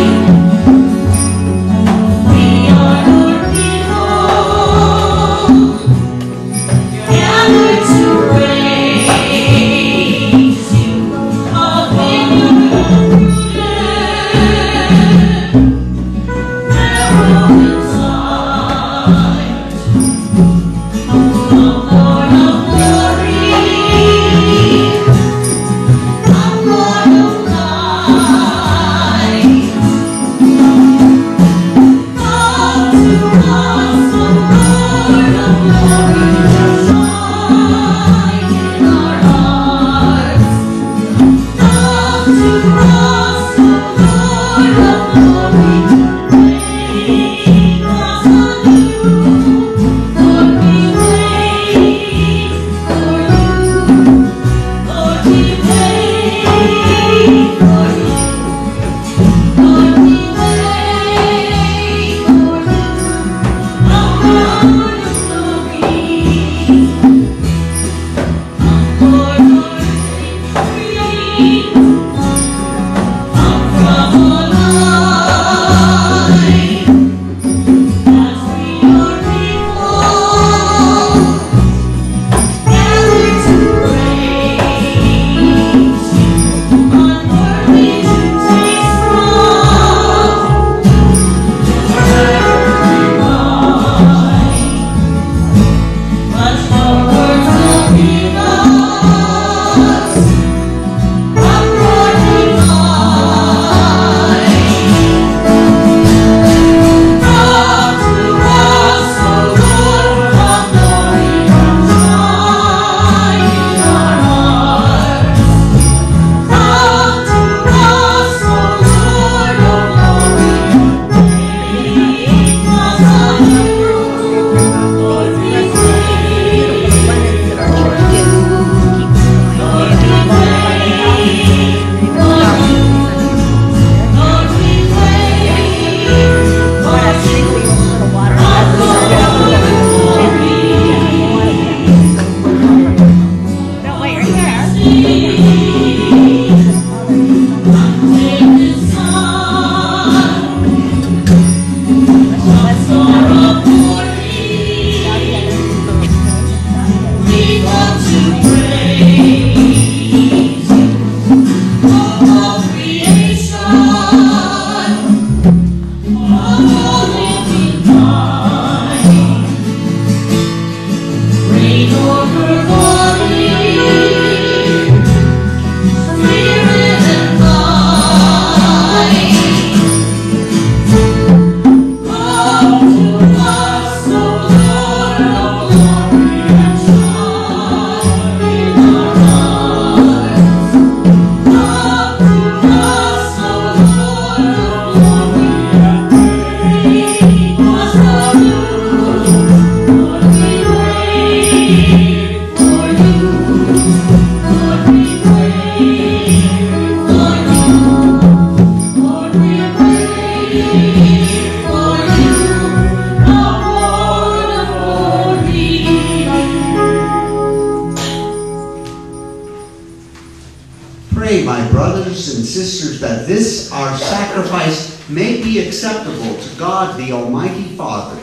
Pray, my brothers and sisters, that this our sacrifice may be acceptable to God the Almighty Father.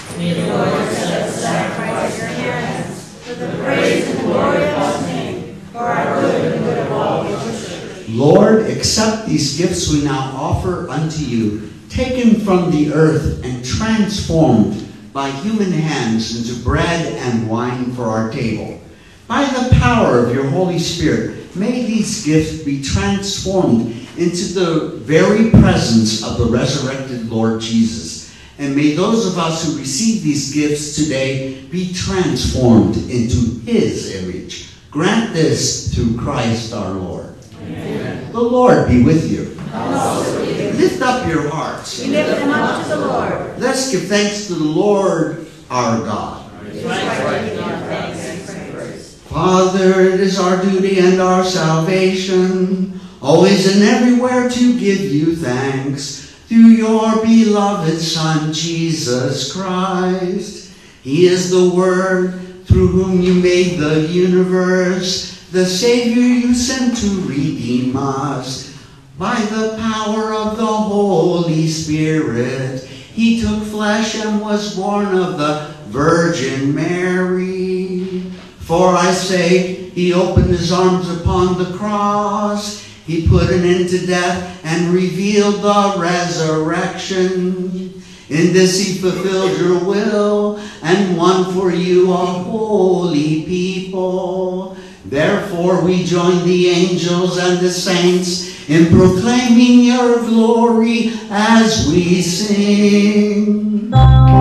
May the Lord accept the sacrifice of your hands for the praise and glory of his name, for our good and the good of all the church. Lord, accept these gifts we now offer unto you, taken from the earth and transformed by human hands into bread and wine for our table. By the power of your Holy Spirit, may these gifts be transformed into the very presence of the resurrected Lord Jesus. And may those of us who receive these gifts today be transformed into his image. Grant this through Christ our Lord. Amen. The Lord be with you. Also with you. Lift up your hearts. We lift them up to the Lord. Let's give thanks to the Lord our God. It is right to give thanks and praise. Father, it is our duty and our salvation, always and everywhere to give you thanks, through your beloved Son, Jesus Christ. He is the Word, through whom you made the universe, the Savior you sent to redeem us. By the power of the Holy Spirit, he took flesh and was born of the Virgin Mary. For our sake, he opened his arms upon the cross. He put an end to death and revealed the resurrection. In this he fulfilled your will and won for you a holy people. Therefore we join the angels and the saints in proclaiming your glory as we sing.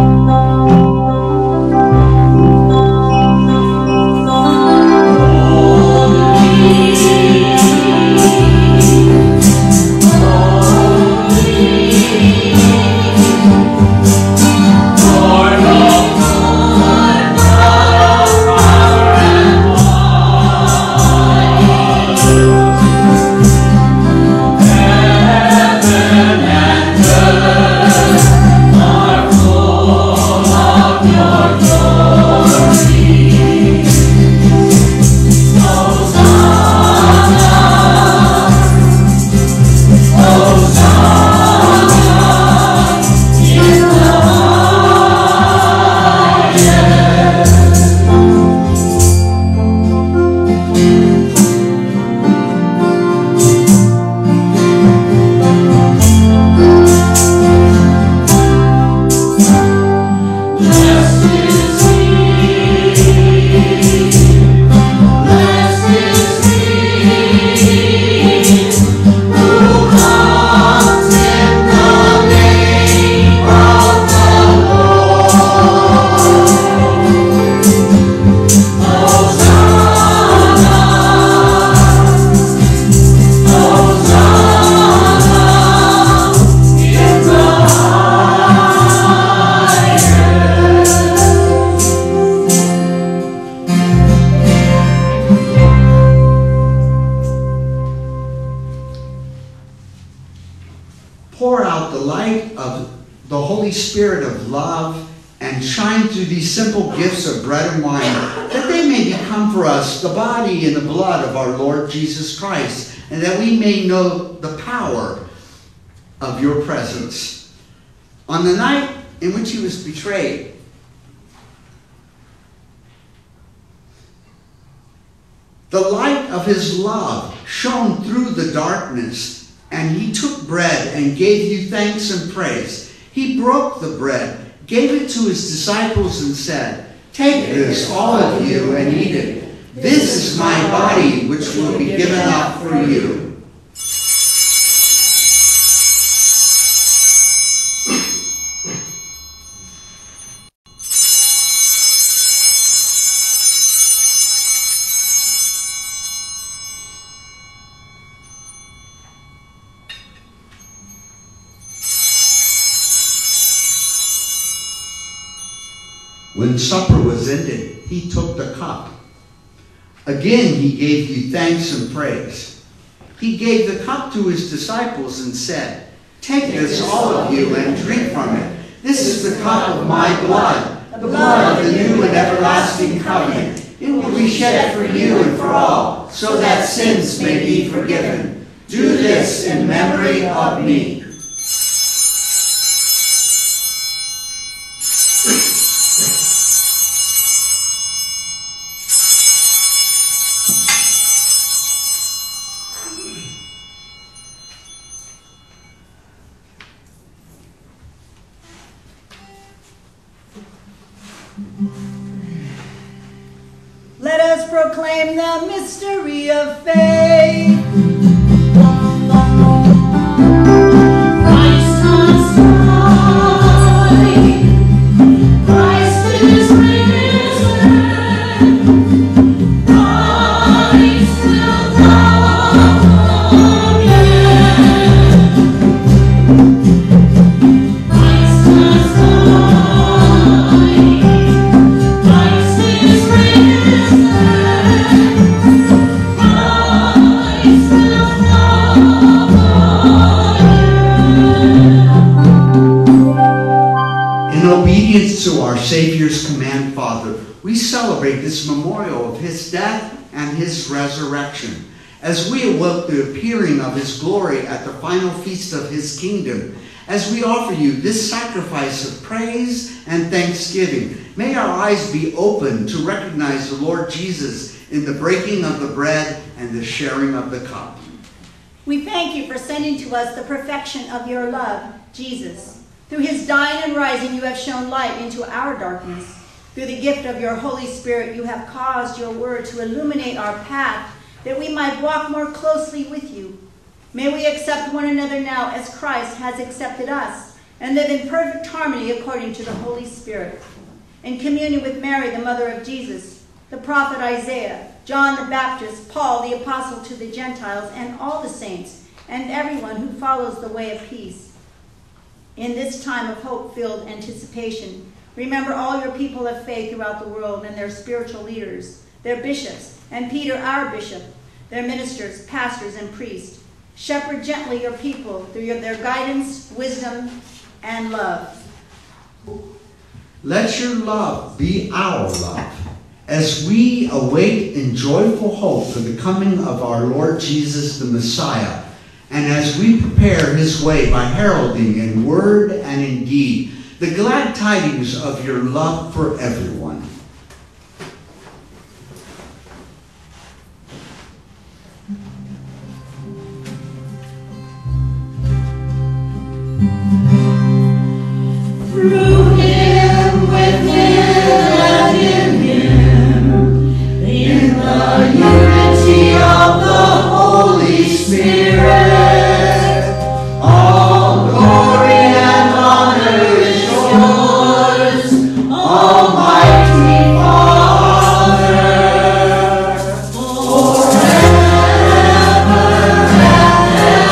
Pour out the light of the Holy Spirit of love and shine through these simple gifts of bread and wine, that they may become for us the body and the blood of our Lord Jesus Christ, and that we may know the power of your presence. On the night in which he was betrayed, the light of his love shone through the darkness, and he took bread and gave you thanks and praise. He broke the bread, gave it to his disciples, and said, "Take this, all of you, and eat it. This is my body, which will be given up for you." When supper was ended, he took the cup. Again he gave you thanks and praise. He gave the cup to his disciples and said, "Take this, all of you, and drink from it. This is the cup of my blood, the blood of the new and everlasting covenant. It will be shed for you and for all, so that sins may be forgiven. Do this in memory of me." Let us proclaim the mystery of faith. Christ has died. Christ is risen. Christ will come again. Christ has died. Christ is risen. Christ will come again. In obedience to our Savior's command, Father, we celebrate this memorial of his death and his resurrection. As we await the appearing of his glory at the final feast of his kingdom, as we offer you this sacrifice of praise and thanksgiving, may our eyes be open to recognize the Lord Jesus in the breaking of the bread and the sharing of the cup. We thank you for sending to us the perfection of your love, Jesus. Through his dying and rising, you have shown light into our darkness. Through the gift of your Holy Spirit, you have caused your word to illuminate our path, that we might walk more closely with you. May we accept one another now as Christ has accepted us, and live in perfect harmony according to the Holy Spirit. In communion with Mary, the mother of Jesus, the prophet Isaiah, John the Baptist, Paul, the apostle to the Gentiles, and all the saints, and everyone who follows the way of peace. In this time of hope-filled anticipation, remember all your people of faith throughout the world and their spiritual leaders, their bishops, and Peter, our bishop, their ministers, pastors, and priests. Shepherd gently your people through your, their guidance, wisdom, and love. Let your love be our love, as we await in joyful hope for the coming of our Lord Jesus the Messiah, and as we prepare his way by heralding in word and in deed the glad tidings of your love for everyone. Through him, with him, and in him, in the unity of the Holy Spirit, all glory and honor is yours, Almighty Father, forever and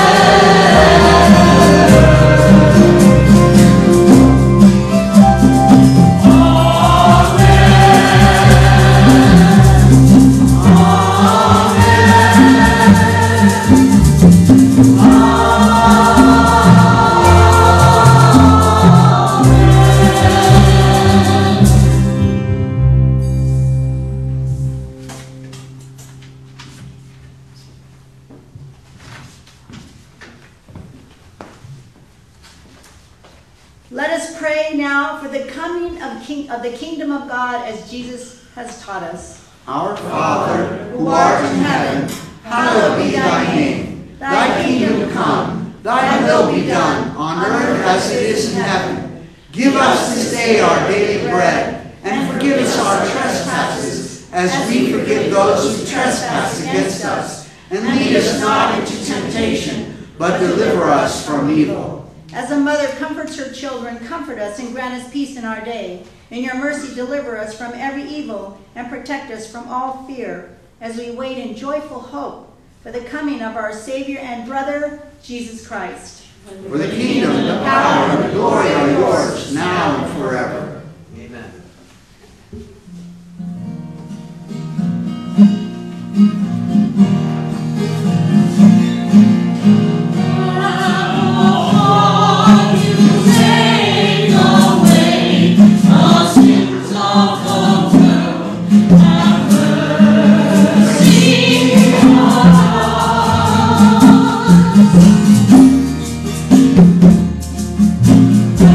Let us pray now for the coming of, king, of the kingdom of God as Jesus has taught us. Our Father, who art in heaven, hallowed be thy name. Thy kingdom come, thy will be done, on earth as it is in heaven. Give us this day our daily bread, and forgive us our trespasses, as we forgive those who trespass against us. And lead us not into temptation, but deliver us from evil. As a mother comforts her children, comfort us and grant us peace in our day. In your mercy, deliver us from every evil and protect us from all fear, as we wait in joyful hope for the coming of our Savior and brother, Jesus Christ. For the kingdom, the power, and the glory are yours, now and forever. Amen. Thank you.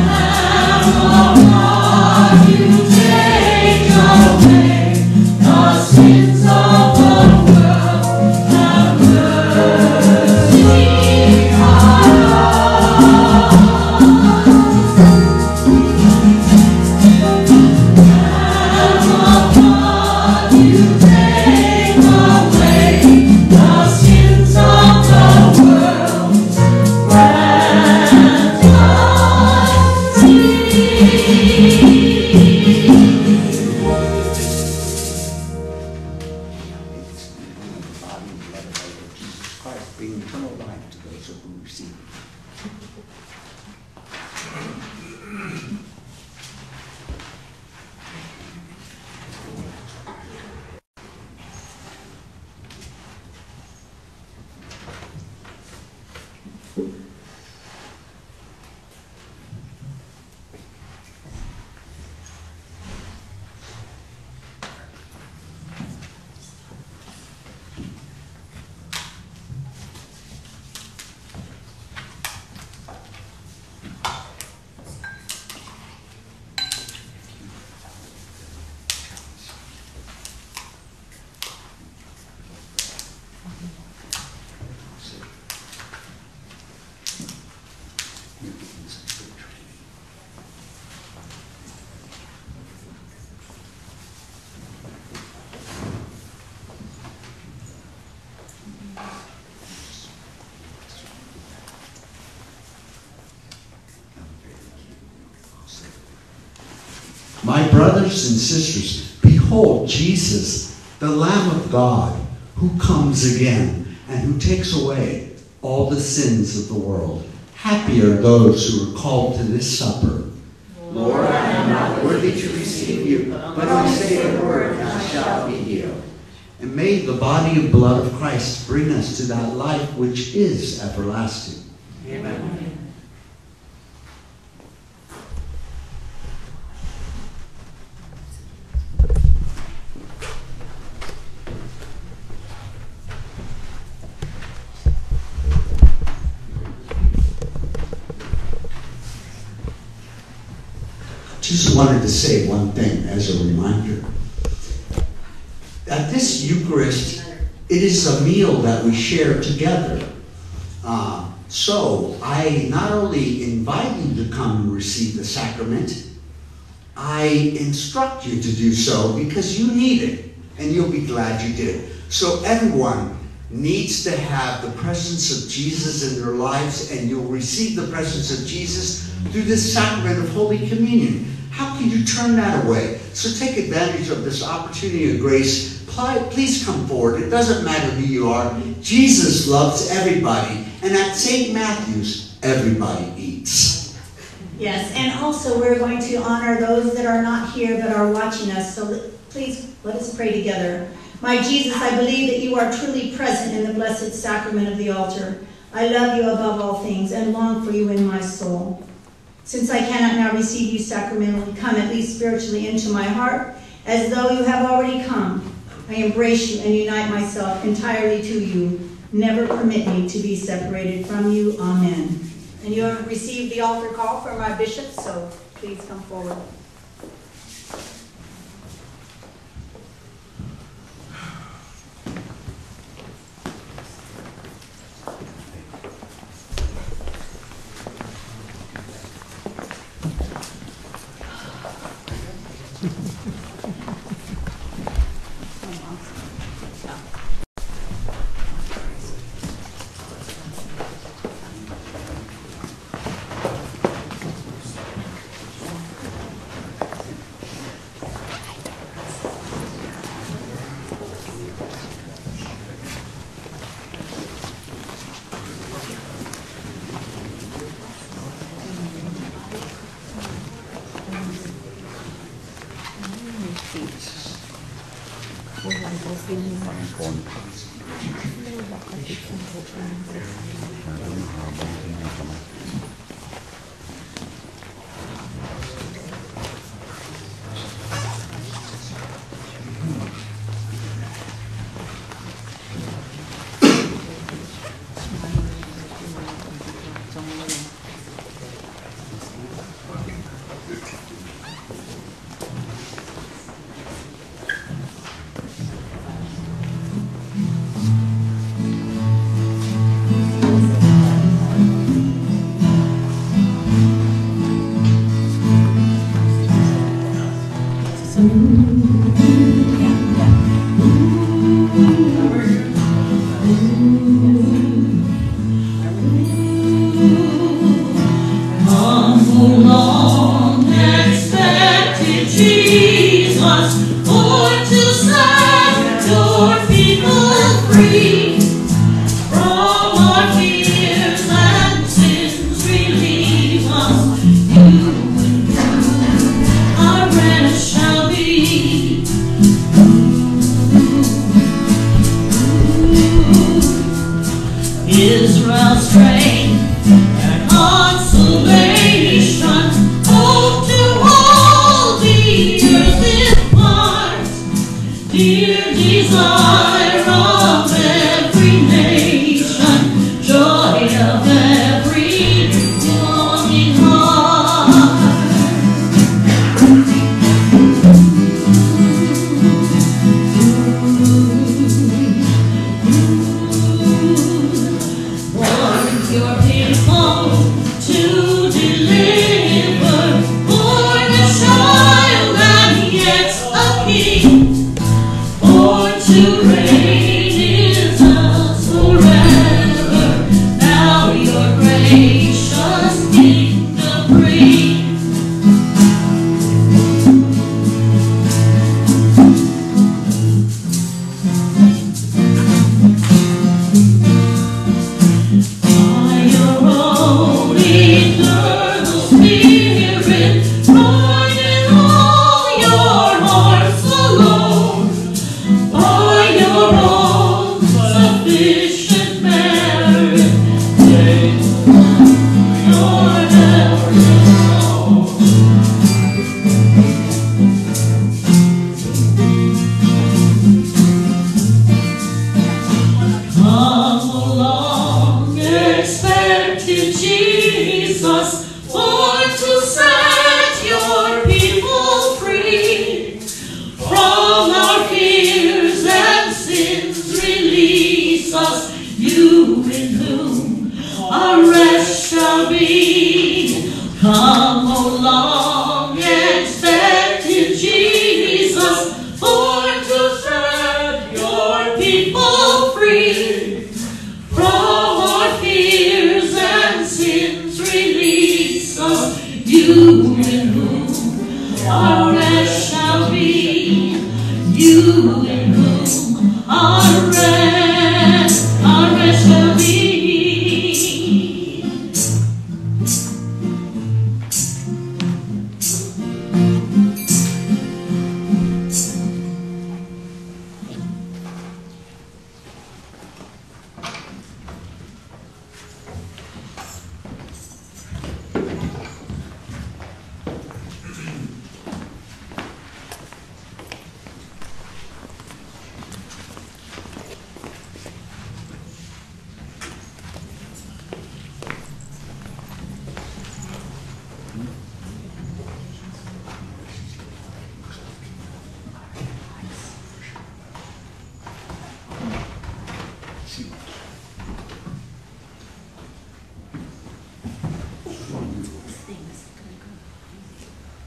My brothers and sisters, behold Jesus, the Lamb of God, who comes again and who takes away all the sins of the world. Happy are those who are called to this supper. Lord, I am not worthy to receive you, but only say a word and I shall be healed. And may the body and blood of Christ bring us to that life which is everlasting. Amen. Just wanted to say one thing as a reminder. At this Eucharist, it is a meal that we share together. Uh, so I not only invite you to come and receive the sacrament, I instruct you to do so because you need it, and you'll be glad you did. So everyone needs to have the presence of Jesus in their lives, and you'll receive the presence of Jesus through this sacrament of Holy Communion. How can you turn that away? So take advantage of this opportunity of grace. Please come forward. It doesn't matter who you are. Jesus loves everybody. And at Saint Matthew's, everybody eats. Yes, and also we're going to honor those that are not here but are watching us. So please let us pray together. My Jesus, I believe that you are truly present in the blessed sacrament of the altar. I love you above all things and long for you in my soul. Since I cannot now receive you sacramentally, come at least spiritually into my heart, as though you have already come. I embrace you and unite myself entirely to you. Never permit me to be separated from you. Amen. And you have received the altar call from our bishop, so please come forward.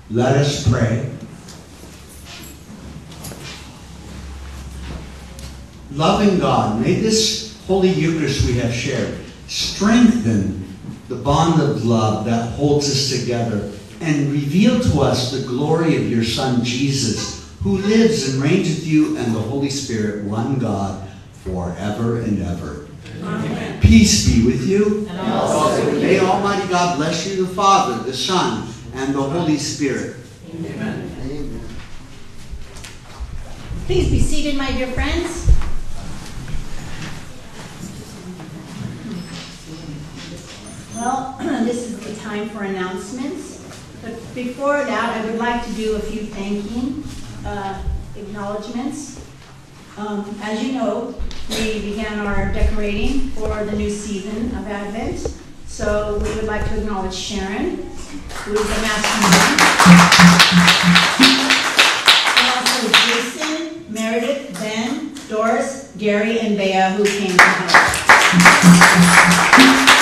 Let us pray. Loving God, may this Holy Eucharist we have shared strengthen the bond of love that holds us together and reveal to us the glory of your Son, Jesus, who lives and reigns with you and the Holy Spirit, one God, forever and ever. Amen. Peace be with you. And also with you. May Almighty God bless you, the Father, the Son, and the Holy Spirit. Amen. Amen. Please be seated, my dear friends. Well, this is the time for announcements. But before that, I would like to do a few thanking uh, acknowledgments. Um, as you know, we began our decorating for the new season of Advent. So we would like to acknowledge Sharon, who is the mastermind. And also Jason, Meredith, Ben, Doris, Gary, and Bea, who came to help.